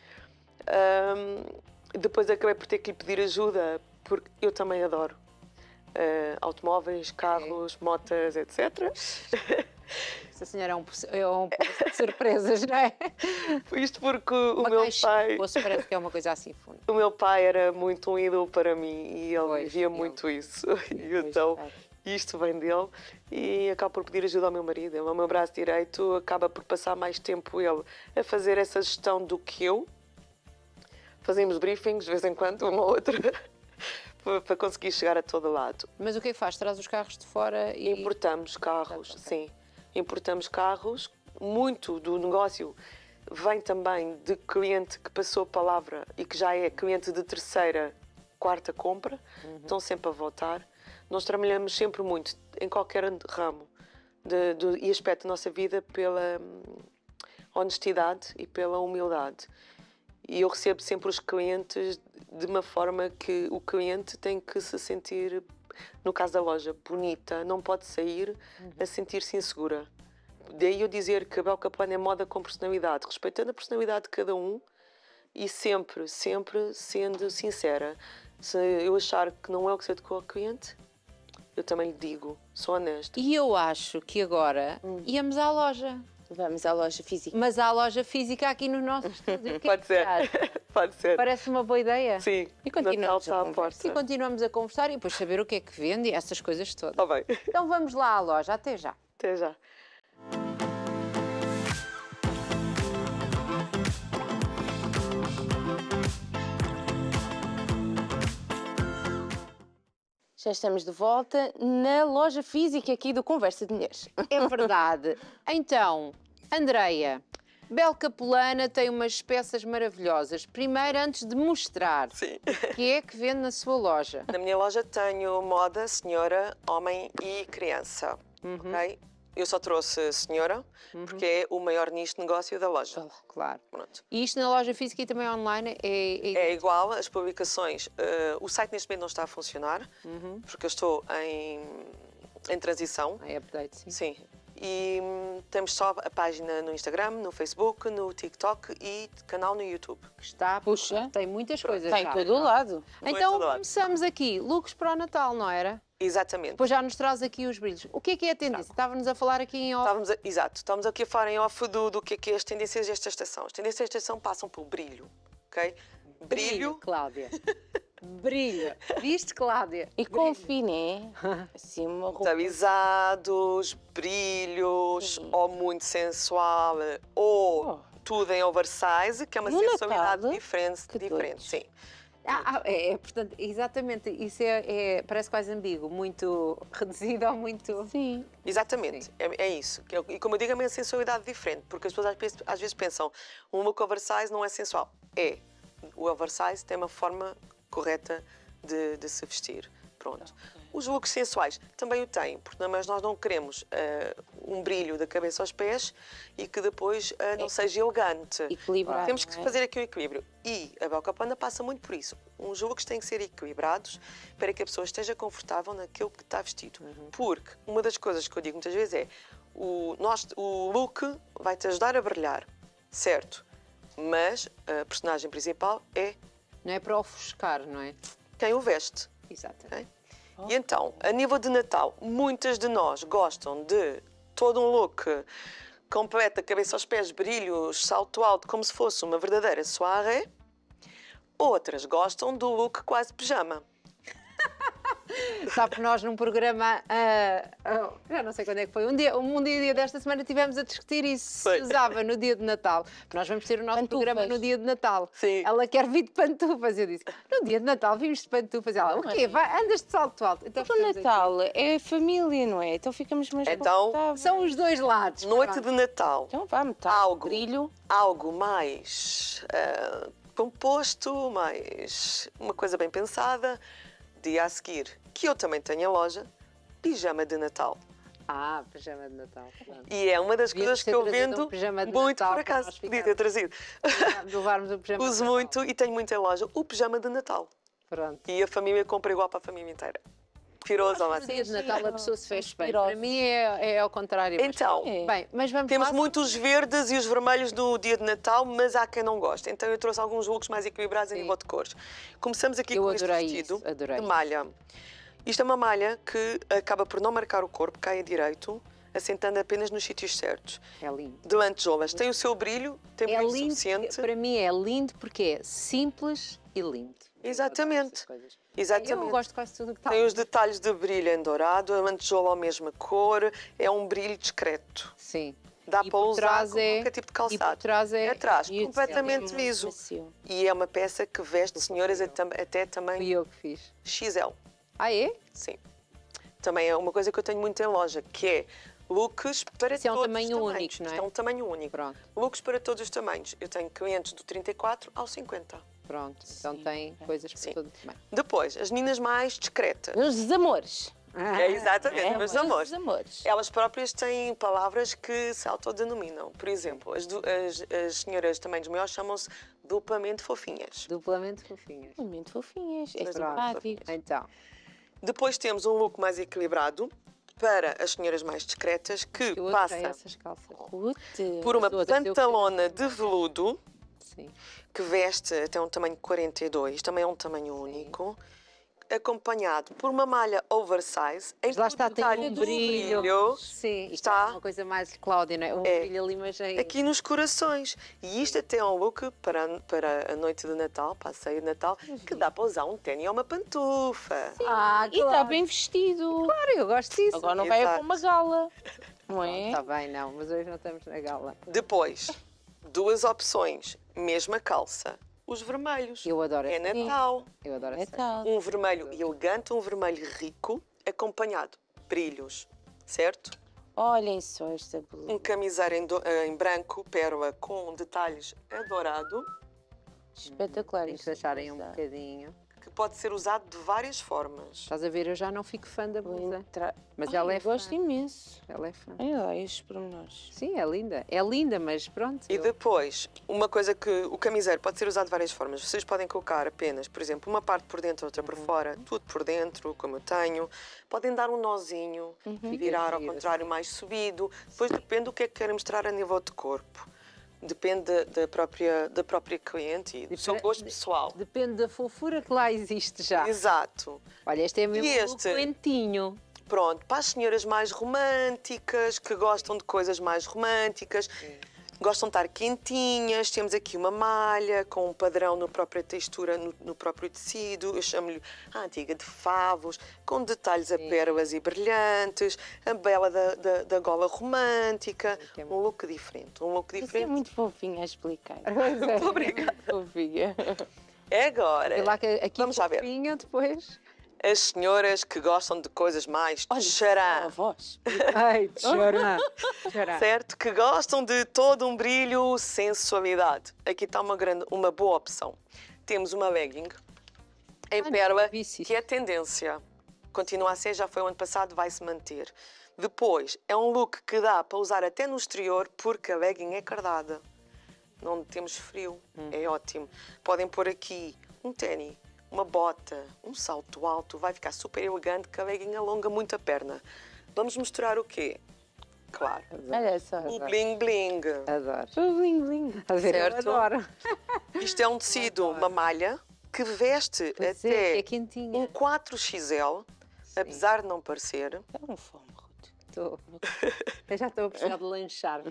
Depois acabei por ter que lhe pedir ajuda, porque eu também adoro automóveis, carros, motas, etc. Essa senhora é um poço de surpresas, não é? Isto porque o meu pai... Poço parece que é uma coisa assim funda. O meu pai era muito um ídolo para mim e ele via muito isso. E então, isto vem dele e acabo por pedir ajuda ao meu marido. Ele é o meu braço direito, acaba por passar mais tempo ele a fazer essa gestão do que eu. Fazemos briefings de vez em quando, uma ou outra, para conseguir chegar a todo lado. Mas o que é que faz? Traz os carros de fora e... Importamos carros, sim. Importamos carros. Muito do negócio vem também de cliente que passou a palavra e que já é cliente de terceira, quarta compra. Estão sempre a voltar. Nós trabalhamos sempre muito, em qualquer ramo e aspecto da nossa vida, pela honestidade e pela humildade. E eu recebo sempre os clientes de uma forma que o cliente tem que se sentir, no caso da loja, bonita, não pode sair a sentir-se insegura. Daí eu dizer que a Bel Capone é moda com personalidade, respeitando a personalidade de cada um e sempre, sempre sendo sincera. Se eu achar que não é o que se adequa ao cliente, eu também lhe digo, sou honesta. E eu acho que agora íamos à loja. Vamos à loja física. Mas à loja física aqui no nosso estúdio. Pode ser, pode ser. Parece uma boa ideia. Sim, E continuamos Natal está à porta. E continuamos a conversar e depois saber o que é que vende e essas coisas todas. Está bem. Então vamos lá à loja, até já. Até já. Já estamos de volta na loja física aqui do Conversa de Mulheres. É verdade. Então, Andreia, Bel Capolana tem umas peças maravilhosas. Primeiro, antes de mostrar o que é que vende na sua loja. Na minha loja tenho moda, senhora, homem e criança. Okay? Eu só trouxe senhora, porque é o maior nicho de negócio da loja. Claro. Pronto. E isto na loja física e também online é igual, as publicações. O site neste momento não está a funcionar, porque eu estou em transição. Em update, sim. Sim. E temos só a página no Instagram, no Facebook, no TikTok e canal no YouTube. Está, puxa, tem muitas coisas. Está em todo o lado. Então começamos aqui, looks para o Natal, não era? Exatamente. Depois já nos traz aqui os brilhos. O que é a tendência? Estávamos a falar aqui em off. Estamos aqui a falar em off do que é as tendências desta estação. As tendências desta estação passam por brilho, ok? Brilho, Cláudia. Brilho. Viste, Cláudia? E com finé, assim uma roupa... Desavisados, brilhos, ou muito sensual, ou tudo em oversize, que é uma sensualidade Natal, diferente, sim. Portanto, exatamente, isso parece quase ambíguo, muito reduzido ou muito... Sim. Exatamente, sim. É isso. E como eu digo, é uma sensualidade diferente, porque as pessoas às vezes pensam um look oversize não é sensual. O oversize tem uma forma correta de se vestir. Pronto. Os looks sensuais também o têm, porque mas nós não queremos um brilho da cabeça aos pés e que depois não seja elegante. Equilibrado. Temos que fazer aqui um equilíbrio. E a Bel Capone passa muito por isso. Os looks têm que ser equilibrados para que a pessoa esteja confortável naquilo que está vestido. Porque uma das coisas que eu digo muitas vezes é o look vai-te ajudar a brilhar, certo? Mas a personagem principal é... Não é para ofuscar, não é? Quem o veste. Exato. Okay? E então, a nível de Natal, muitas de nós gostam de todo um look completo, cabeça aos pés, brilhos, salto alto, como se fosse uma verdadeira soirée. Outras gostam do look quase pijama. Sabe que nós num programa, já não sei quando é que foi, um dia desta semana tivemos a discutir isso, Foi. se usava no dia de Natal. Nós vamos ter o nosso Pantufas. programa no dia de Natal. Sim. Ela quer vir de pantufas. Eu disse, no dia de Natal vimos de pantufas. Ela, o quê? Andas de salto alto. Então, O ficamos Natal é família, não é? Então ficamos mais Então, confortáveis. aqui. São os dois lados. Noite pronto. de Natal, Então vá, metade. Algo. Brilho. algo mais composto, mais uma coisa bem pensada. Dia a seguir, que eu também tenho em loja, pijama de Natal. Ah, pijama de Natal. Pronto. E é uma das Devíamos coisas ter que eu trazido vendo um pijama de muito Natal por para acaso. nós Podia ter trazido. Levarmos o pijama de Uso Natal. muito e tenho muito em loja o pijama de Natal. Pronto. E a família compra igual para a família inteira. Piroso ao No máximo. dia de Natal a pessoa se veste bem. Inspirosos. Para mim é ao contrário. mas Então, É. Bem, mas vamos temos lá. muito os verdes e os vermelhos no dia de Natal, mas há quem não gosta. Então eu trouxe alguns looks mais equilibrados a Sim. nível de cores. Começamos aqui Eu com este adorei vestido isso, adorei. de malha. Isto é uma malha que acaba por não marcar o corpo, cai a direito, assentando apenas nos sítios certos. É lindo. De lantejoulas. Tem o seu brilho, tem É brilho lindo, suficiente. para mim é lindo porque é simples e lindo. Exatamente. Eu adoro essas coisas. Exatamente. Eu gosto de quase tudo que está. Tem os detalhes de brilho em dourado, a lantejoula à mesma cor, é um brilho discreto. Sim. Dá E para por usar trás com é- qualquer tipo de E por calçado. trás é... Atrás, E o completamente tecido liso. macio. E é uma peça que veste senhoras até Fui também eu que fiz. XL. Ah, é? Sim. Também é uma coisa que eu tenho muito em loja, que é looks para Isso é um todos tamanho os tamanhos. único, não é? Isto é um tamanho único. Pronto, Looks para todos os tamanhos. Eu tenho clientes do 34 ao 50. pronto. Então Sim. tem coisas para Sim. todo também. Depois, as meninas mais discretas. Os amores. É exatamente, É, meus os amores. amores. Elas próprias têm palavras que se autodenominam. Por exemplo, as senhoras também dos maiores chamam-se duplamente fofinhas. Duplamente fofinhas. Muito fofinhas. É Mas simpático. Então, Depois temos um look mais equilibrado para as senhoras mais discretas, que eu passa adorei essas calças. Ruth. por uma As outras eu pantalona de veludo, Sim. que veste até um tamanho 42, também é um tamanho único, acompanhado por uma malha oversize, em Mas lá que o está, tem detalhe um do brilho. Sim, isto está é uma coisa mais Cláudia, não é? Um É. brilho ali, mas é... aqui nos corações. E isto até é um look para a noite de Natal, para a ceia de Natal, que dá para usar um ténis ou uma pantufa. Ah, E está bem vestido. Claro, eu gosto disso. Agora não vai Exato. para uma gala. Não é? Está bem, não, mas hoje não estamos na gala. Depois, duas opções, mesma calça. Os vermelhos. Eu adoro É essa. Natal. Eu adoro É essa. tal. Um vermelho elegante, um vermelho rico, acompanhado de brilhos, certo? Olhem só esta blusa. Um camiseiro em branco, pérola, com detalhes a dourado, Espetacular. Tem que esta deixarem um blusa. bocadinho. que pode ser usado de várias formas. Estás a ver, eu já não fico fã da Vou blusa. entrar- Mas Ai, ela é eu gosto fã. imenso. Ela é fã. Olha lá estes pormenores. Sim, é linda. É linda, mas pronto. E depois, uma coisa que o camiseiro pode ser usado de várias formas. Vocês podem colocar apenas, por exemplo, uma parte por dentro, outra por fora, tudo por dentro, como eu tenho. Podem dar um nozinho, virar ao giro. contrário mais subido. Depois depende do que é que querem mostrar a nível de corpo. Depende da própria cliente e do seu gosto pessoal. Depende da fofura que lá existe já. Exato. Olha, este é mesmo E um este? quentinho. Pronto, para as senhoras mais românticas, que gostam de coisas mais românticas, gostam de estar quentinhas, temos aqui uma malha com um padrão na própria textura, no próprio tecido, eu chamo-lhe a antiga de favos, com detalhes a pérolas e brilhantes, a bela da gola romântica, É um look diferente, um look Isso é diferente. muito fofinha a explicar. Obrigada. Fofinha. É agora, Vê lá que aqui vamos lá ver, fofinho depois. as senhoras que gostam de coisas mais Olha, a xará. voz. Ai, chorar. Certo? Que gostam de todo um brilho, sensualidade. Aqui está uma boa opção. Temos uma legging em pérola, vício. que é tendência. Continua a ser, já foi o ano passado, vai se manter. Depois, é um look que dá para usar até no exterior, porque a legging é cardada. Não temos frio, é ótimo. Podem pôr aqui um ténis, uma bota, um salto alto, vai ficar super elegante, que a legging alonga muito a perna. Vamos misturar o quê? Claro, Olha só. o bling bling. Adoro. O bling bling. A ver, Certo. eu adoro. Isto é um tecido, uma malha, que veste Pois até é quentinha. um 4XL, apesar de não parecer. É um fome, Ruth. Estou. Eu já estou a precisar de lanchar.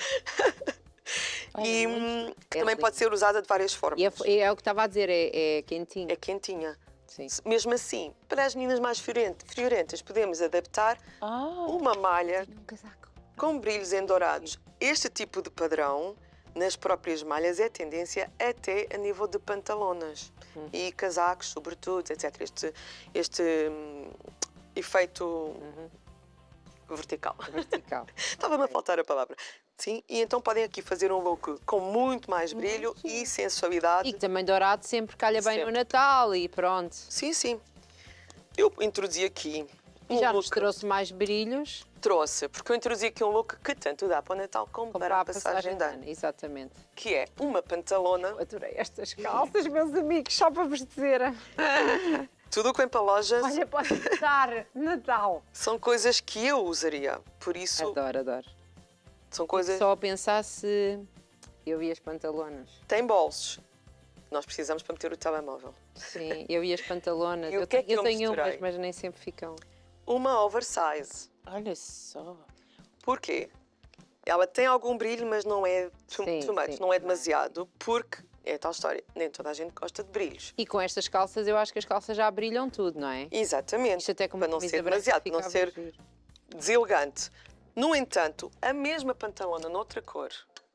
E É também lindo. pode ser usada de várias formas. É o que estava a dizer, é quentinho. É quentinha. Sim. Mesmo assim, para as meninas mais friorentas, podemos adaptar uma malha Um casaco. com brilhos em dourados. Este tipo de padrão, nas próprias malhas, é tendência até a nível de pantalonas e casacos, sobretudo, etc. Este efeito vertical. Vertical. Estava-me a faltar a palavra. Sim, e então podem aqui fazer um look com muito mais brilho e sensualidade. E que também dourado sempre calha bem no Sempre. Natal e pronto. Sim, sim. Eu introduzi aqui E já um nos look. trouxe mais brilhos Trouxe, porque eu introduzi aqui um look que tanto dá para o Natal como como para a passagem de ano. Exatamente. Que é uma pantalona, Adorei estas calças, meus amigos, só para vos dizer. tudo o que vem para a loja Olha, pode dar Natal. são coisas que eu usaria. Por isso, Adoro, adoro. são coisas... Só a pensar se eu vi as pantalonas. Tem bolsos. Nós precisamos para meter o telemóvel. Sim, eu vi as pantalonas. E o que é que eu tenho umas, misturei? mas nem sempre ficam. Uma oversize. Olha só. Porquê? Ela tem algum brilho, mas não é Sim, too much, sim. não é demasiado, porque é tal história, nem toda a gente gosta de brilhos. E com estas calças, eu acho que as calças já brilham tudo, não é? Exatamente, Isto até com para uma não camisa ser branca demasiado, para não ficava ser giro. deselegante. No entanto, a mesma pantalona noutra cor,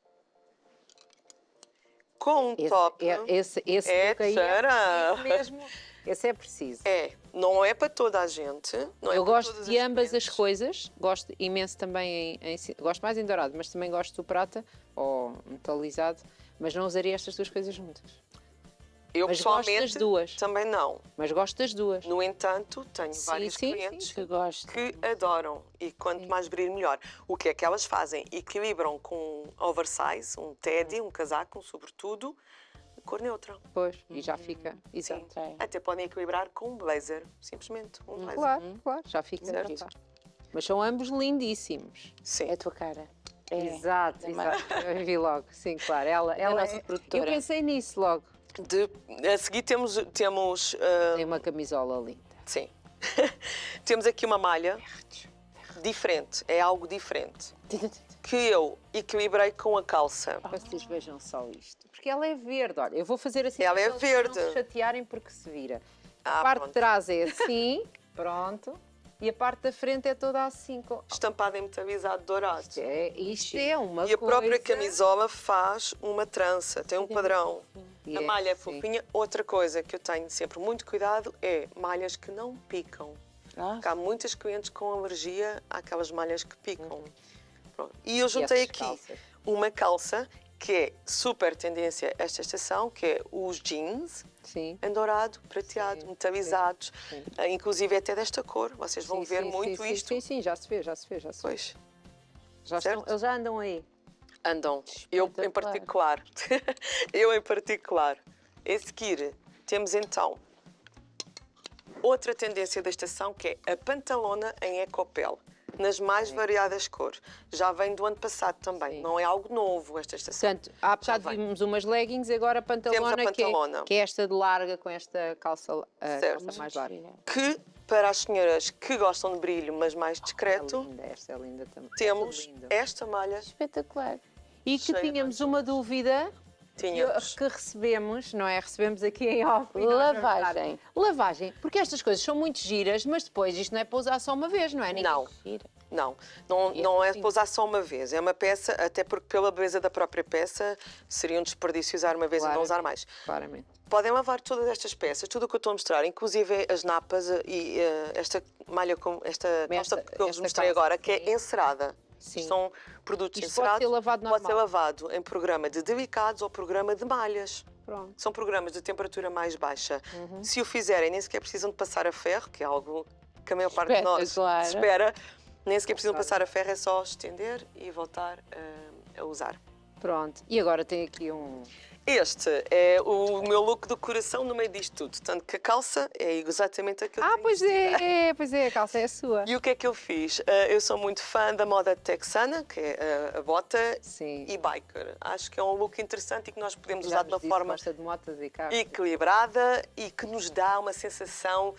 com um top, Esse é look aí tcharam. preciso mesmo. Esse é preciso. não é para toda a gente. Não é Eu para gosto todas de ambas as clientes. coisas, gosto imenso também gosto mais em dourado, mas também gosto do prata ou metalizado, mas não usaria estas duas coisas juntas. Eu mas gosto pessoalmente das duas. também não. Mas gosto das duas. No entanto, tenho Sim, vários sim, clientes Que gosto. que adoram e quanto mais brilho melhor. O que é que elas fazem? Equilibram com um oversize, um teddy, um casaco, um sobretudo, cor neutra. Pois, e já fica. Exato. Ok. Até podem equilibrar com um blazer, simplesmente um blazer. Claro, claro, já fica. Certo. Tá. Mas são ambos lindíssimos. Sim. É a tua cara. É. Exato, também. exato. Eu vi logo, sim, claro. Ela a nossa produtora. Eu pensei nisso logo. A seguir temos Tem uma camisola linda. sim. Temos aqui uma malha diferente, é algo diferente, que eu equilibrei com a calça. Vocês vejam só isto. Porque ela é verde, olha. Eu vou fazer assim Ela é para eles não verde. se chatearem porque se vira. Ah, A parte pronto. de trás é assim, pronto. E a parte da frente é toda assim. Estampado em metalizado dourado. Isto é uma E a própria coisa... camisola faz uma trança, tem um padrão. E A é, malha é sim. fofinha. Outra coisa que eu tenho sempre muito cuidado é malhas que não picam. Porque há muitas clientes com alergia àquelas malhas que picam. Pronto. E eu juntei essas aqui calças? uma calça que é super tendência esta estação, que é os jeans Sim. em dourado, prateado, Sim, metalizados, sim. Inclusive até desta cor. Vocês vão Sim, ver sim, muito sim, isto. Sim, sim, já se vê, já se vê, já se vê. Pois, Já certo? eles já andam aí. andam. Eu em particular. Eu em particular. A seguir, temos então outra tendência da estação, que é a pantalona em ecopele, nas mais variadas cores. Já vem do ano passado também, Sim. não é algo novo esta estação. Portanto, há bocado Já vem. vimos umas leggings, agora a pantalona, Temos a pantalona. Que é esta de larga com esta calça, Certo. calça mais larga. Que, para as senhoras que gostam de brilho, mas mais discreto, Esta é linda também. temos Esta é linda. esta malha. Espetacular. E que cheia de tínhamos uma dúvida Tínhamos. que recebemos, não é? Recebemos aqui em off. e nós vamos Lavagem. dar- Lavagem. Porque estas coisas são muito giras, mas depois isto não é para usar só uma vez, não é? Ninguém- Não. Gira. Não é assim? para usar só uma vez. É uma peça, até porque pela beleza da própria peça seria um desperdício usar uma vez e não Claro. usar mais. Claramente. Podem lavar todas estas peças, tudo o que eu estou a mostrar, inclusive as napas e esta malha, esta calça que eu vos esta mostrei calça, agora, que sim. é encerada. Sim. Isto são produtos Isto pode encerados. ser lavado Pode ser normal. lavado em programa de delicados ou programa de malhas. Pronto. São programas de temperatura mais baixa. Uhum. Se o fizerem, nem sequer precisam de passar a ferro, que é algo que a maior parte de nós Espetacular. espera. Nem sequer precisam passar a ferro, é só estender e voltar a usar. Pronto. E agora tem aqui um... Este é o meu look do coração no meio disto tudo. Tanto que a calça é exatamente aquilo que eu Pois é, a calça é a sua. E o que é que eu fiz? Eu sou muito fã da moda texana, que é a bota Sim. e biker. Acho que é um look interessante e que nós podemos Já usar de vos uma disse, forma gosta de motas e carros. equilibrada e que nos dá uma sensação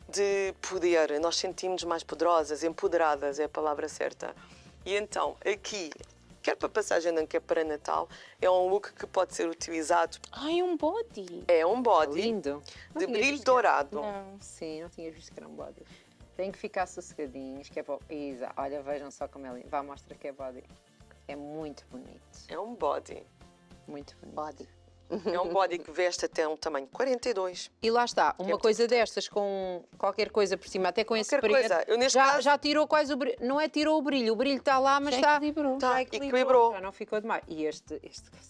de poder. Nós sentimos mais poderosas, empoderadas, é a palavra certa. E então, aqui, quer para passagem de ano, quer para Natal, é um look que pode ser utilizado. Ai, um body. É um body Lindo. de brilho dourado. Não. Sim, não tinha visto que era um body. Tem que ficar sossegadinhos, que é para... Isa, olha, vejam só como é lindo. Vá, mostra que é body. É muito bonito. É um body. Muito bonito. Body. É um body que veste até um tamanho 42. E lá está, uma muito coisa destas com qualquer coisa por cima, até com esse Qualquer preto, coisa. Eu, neste já, caso- já tirou quase o brilho. Não é tirou o brilho está lá, mas Já está... equilibrou. Tá, já equilibrou. Já não ficou demais. E este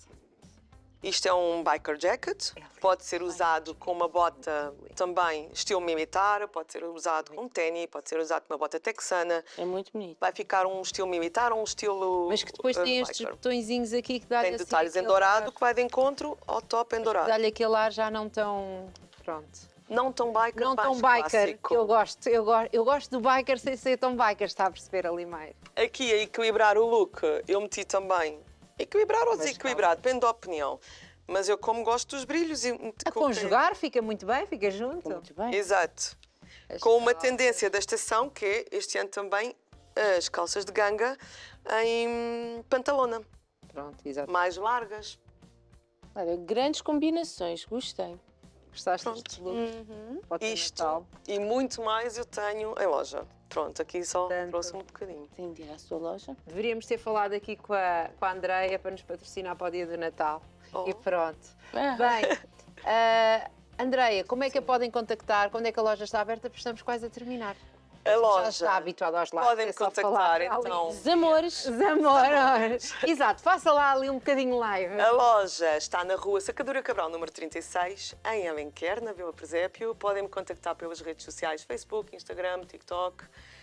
Isto é um biker jacket, pode ser usado com uma bota também estilo militar, pode ser usado com um ténis, pode ser usado com uma bota texana. É muito bonito. Vai ficar um estilo militar ou um estilo Mas que depois tem estes biker. botõezinhos aqui que dá-lhe Tem assim detalhes em aquele dourado ar, que vai de encontro ao top em dourado. dá-lhe aquele ar já não tão... Pronto. Não tão biker, Não tão mais biker, clássico. que eu gosto do biker sem ser tão biker, está a perceber ali mais. Aqui a equilibrar o look, eu meti também. Equilibrar ou Mas desequilibrar, depende da opinião. Mas eu como gosto dos brilhos e A conjugar fica muito bem, fica junto. Muito bem. Exato. As Com uma calças. tendência da estação, que é este ano também as calças de ganga em pantalona, Pronto, exato. mais largas. Olha, grandes combinações, gostei. Gostaste Pronto. deste look? Pode ser Isto Natal. e muito mais eu tenho em loja. Pronto, aqui só Tanto. trouxe um bocadinho. Tem de ir à sua loja. Deveríamos ter falado aqui com a Andreia para nos patrocinar para o dia do Natal. Oh. E pronto. Ah. Bem, Andreia, como é que a podem contactar? Quando é que a loja está aberta? Porque estamos quase a terminar. A Já loja. está habituada aos lados. Podem-me é só contactar falar. então. Os amores. Os amores. Exato, faça lá ali um bocadinho live. A loja está na rua Sacadura Cabral, número 36, em Alenquer, na Vila Presépio. Podem-me contactar pelas redes sociais, Facebook, Instagram, TikTok.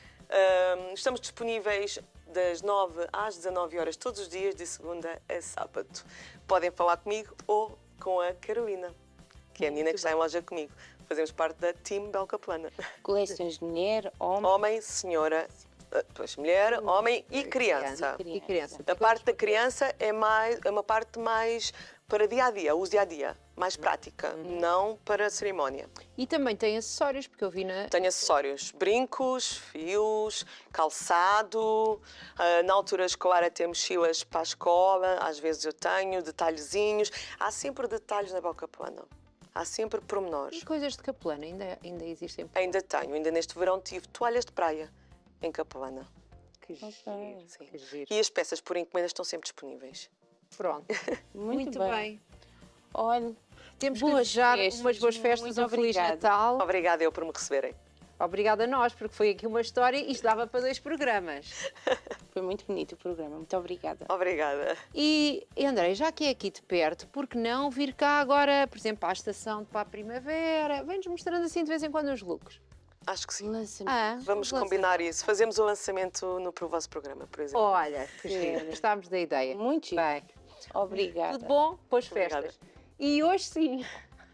Estamos disponíveis das 9 às 19 horas todos os dias, de segunda a sábado. Podem falar comigo ou com a Carolina, que é a menina que está em loja comigo. Fazemos parte da Team Belcaplana. Coleções de mulher, homem. Homem, senhora, depois mulher, homem e criança. E criança. A parte da criança é uma parte mais para dia-a-dia, uso dia-a-dia, mais prática, não para cerimónia. E também tem acessórios, porque eu vi na... Tenho acessórios, brincos, fios, calçado, na altura escolar até mochilas para a escola, às vezes eu tenho, detalhezinhos. Há sempre detalhes na Belcaplana, há sempre pormenores. E coisas de capelana ainda existem? Ainda tenho, ainda neste verão tive toalhas de praia em Capelana. Que giro, Sim. que giro. E as peças por encomenda estão sempre disponíveis. Pronto. Muito, bem. bem. Olha, Temos que boas desejar festas, umas boas festas, muito um Feliz obrigada. Natal. Obrigada eu por me receberem. Obrigada a nós, porque foi aqui uma história e isto dava para 2 programas. foi muito bonito o programa. Muito obrigada. Obrigada. E André, já que é aqui de perto, por que não vir cá agora, por exemplo, à estação para a primavera? Vem-nos mostrando assim de vez em quando os looks. Acho que sim. Lançamento. Vamos lança- combinar isso. Fazemos o lançamento no vosso programa, por exemplo. Olha, que giro. Gostámos da ideia. Muito giro. Bem, Obrigada. tudo bom? Boas Obrigada. festas. E hoje sim.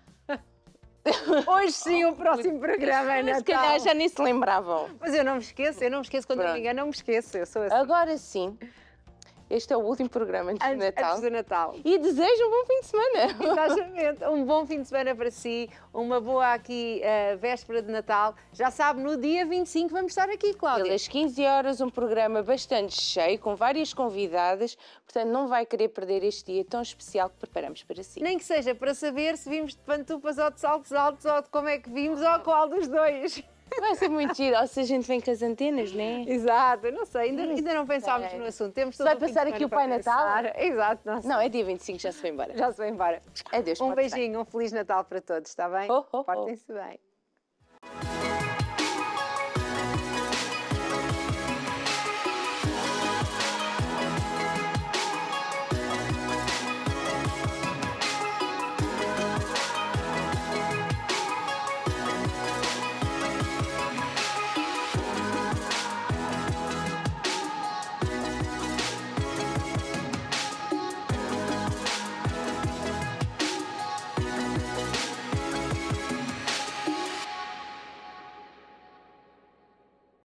Hoje sim o próximo programa é Se calhar Natal. já nem se lembravam. Mas eu não me esqueço quando eu Pronto. me engano, não me esqueço. Eu sou assim. Agora sim, este é o último programa antes do Natal. Antes do Natal. E desejo um bom fim de semana. Exatamente. Um bom fim de semana para si, uma boa aqui véspera de Natal. Já sabe, no dia 25 vamos estar aqui, Cláudia. Pelas 15 horas, um programa bastante cheio, com várias convidadas. Portanto, não vai querer perder este dia tão especial que preparamos para si. Nem que seja para saber se vimos de pantupas ou de saltos altos ou de como é que vimos ou qual dos dois. Vai ser muito giro. Ou se a gente vem com as antenas, não é? Exato, não sei, ainda não pensámos sei. no assunto. Temos todo Vai o fim de passar semana aqui o para Pai Natal? pensar. Exato, não sei. Não, é dia 25, já se vai embora. Já se vai embora. Adeus, Um pode estar. beijinho, um Feliz Natal para todos, está bem? Ho, ho, ho. Portem-se bem.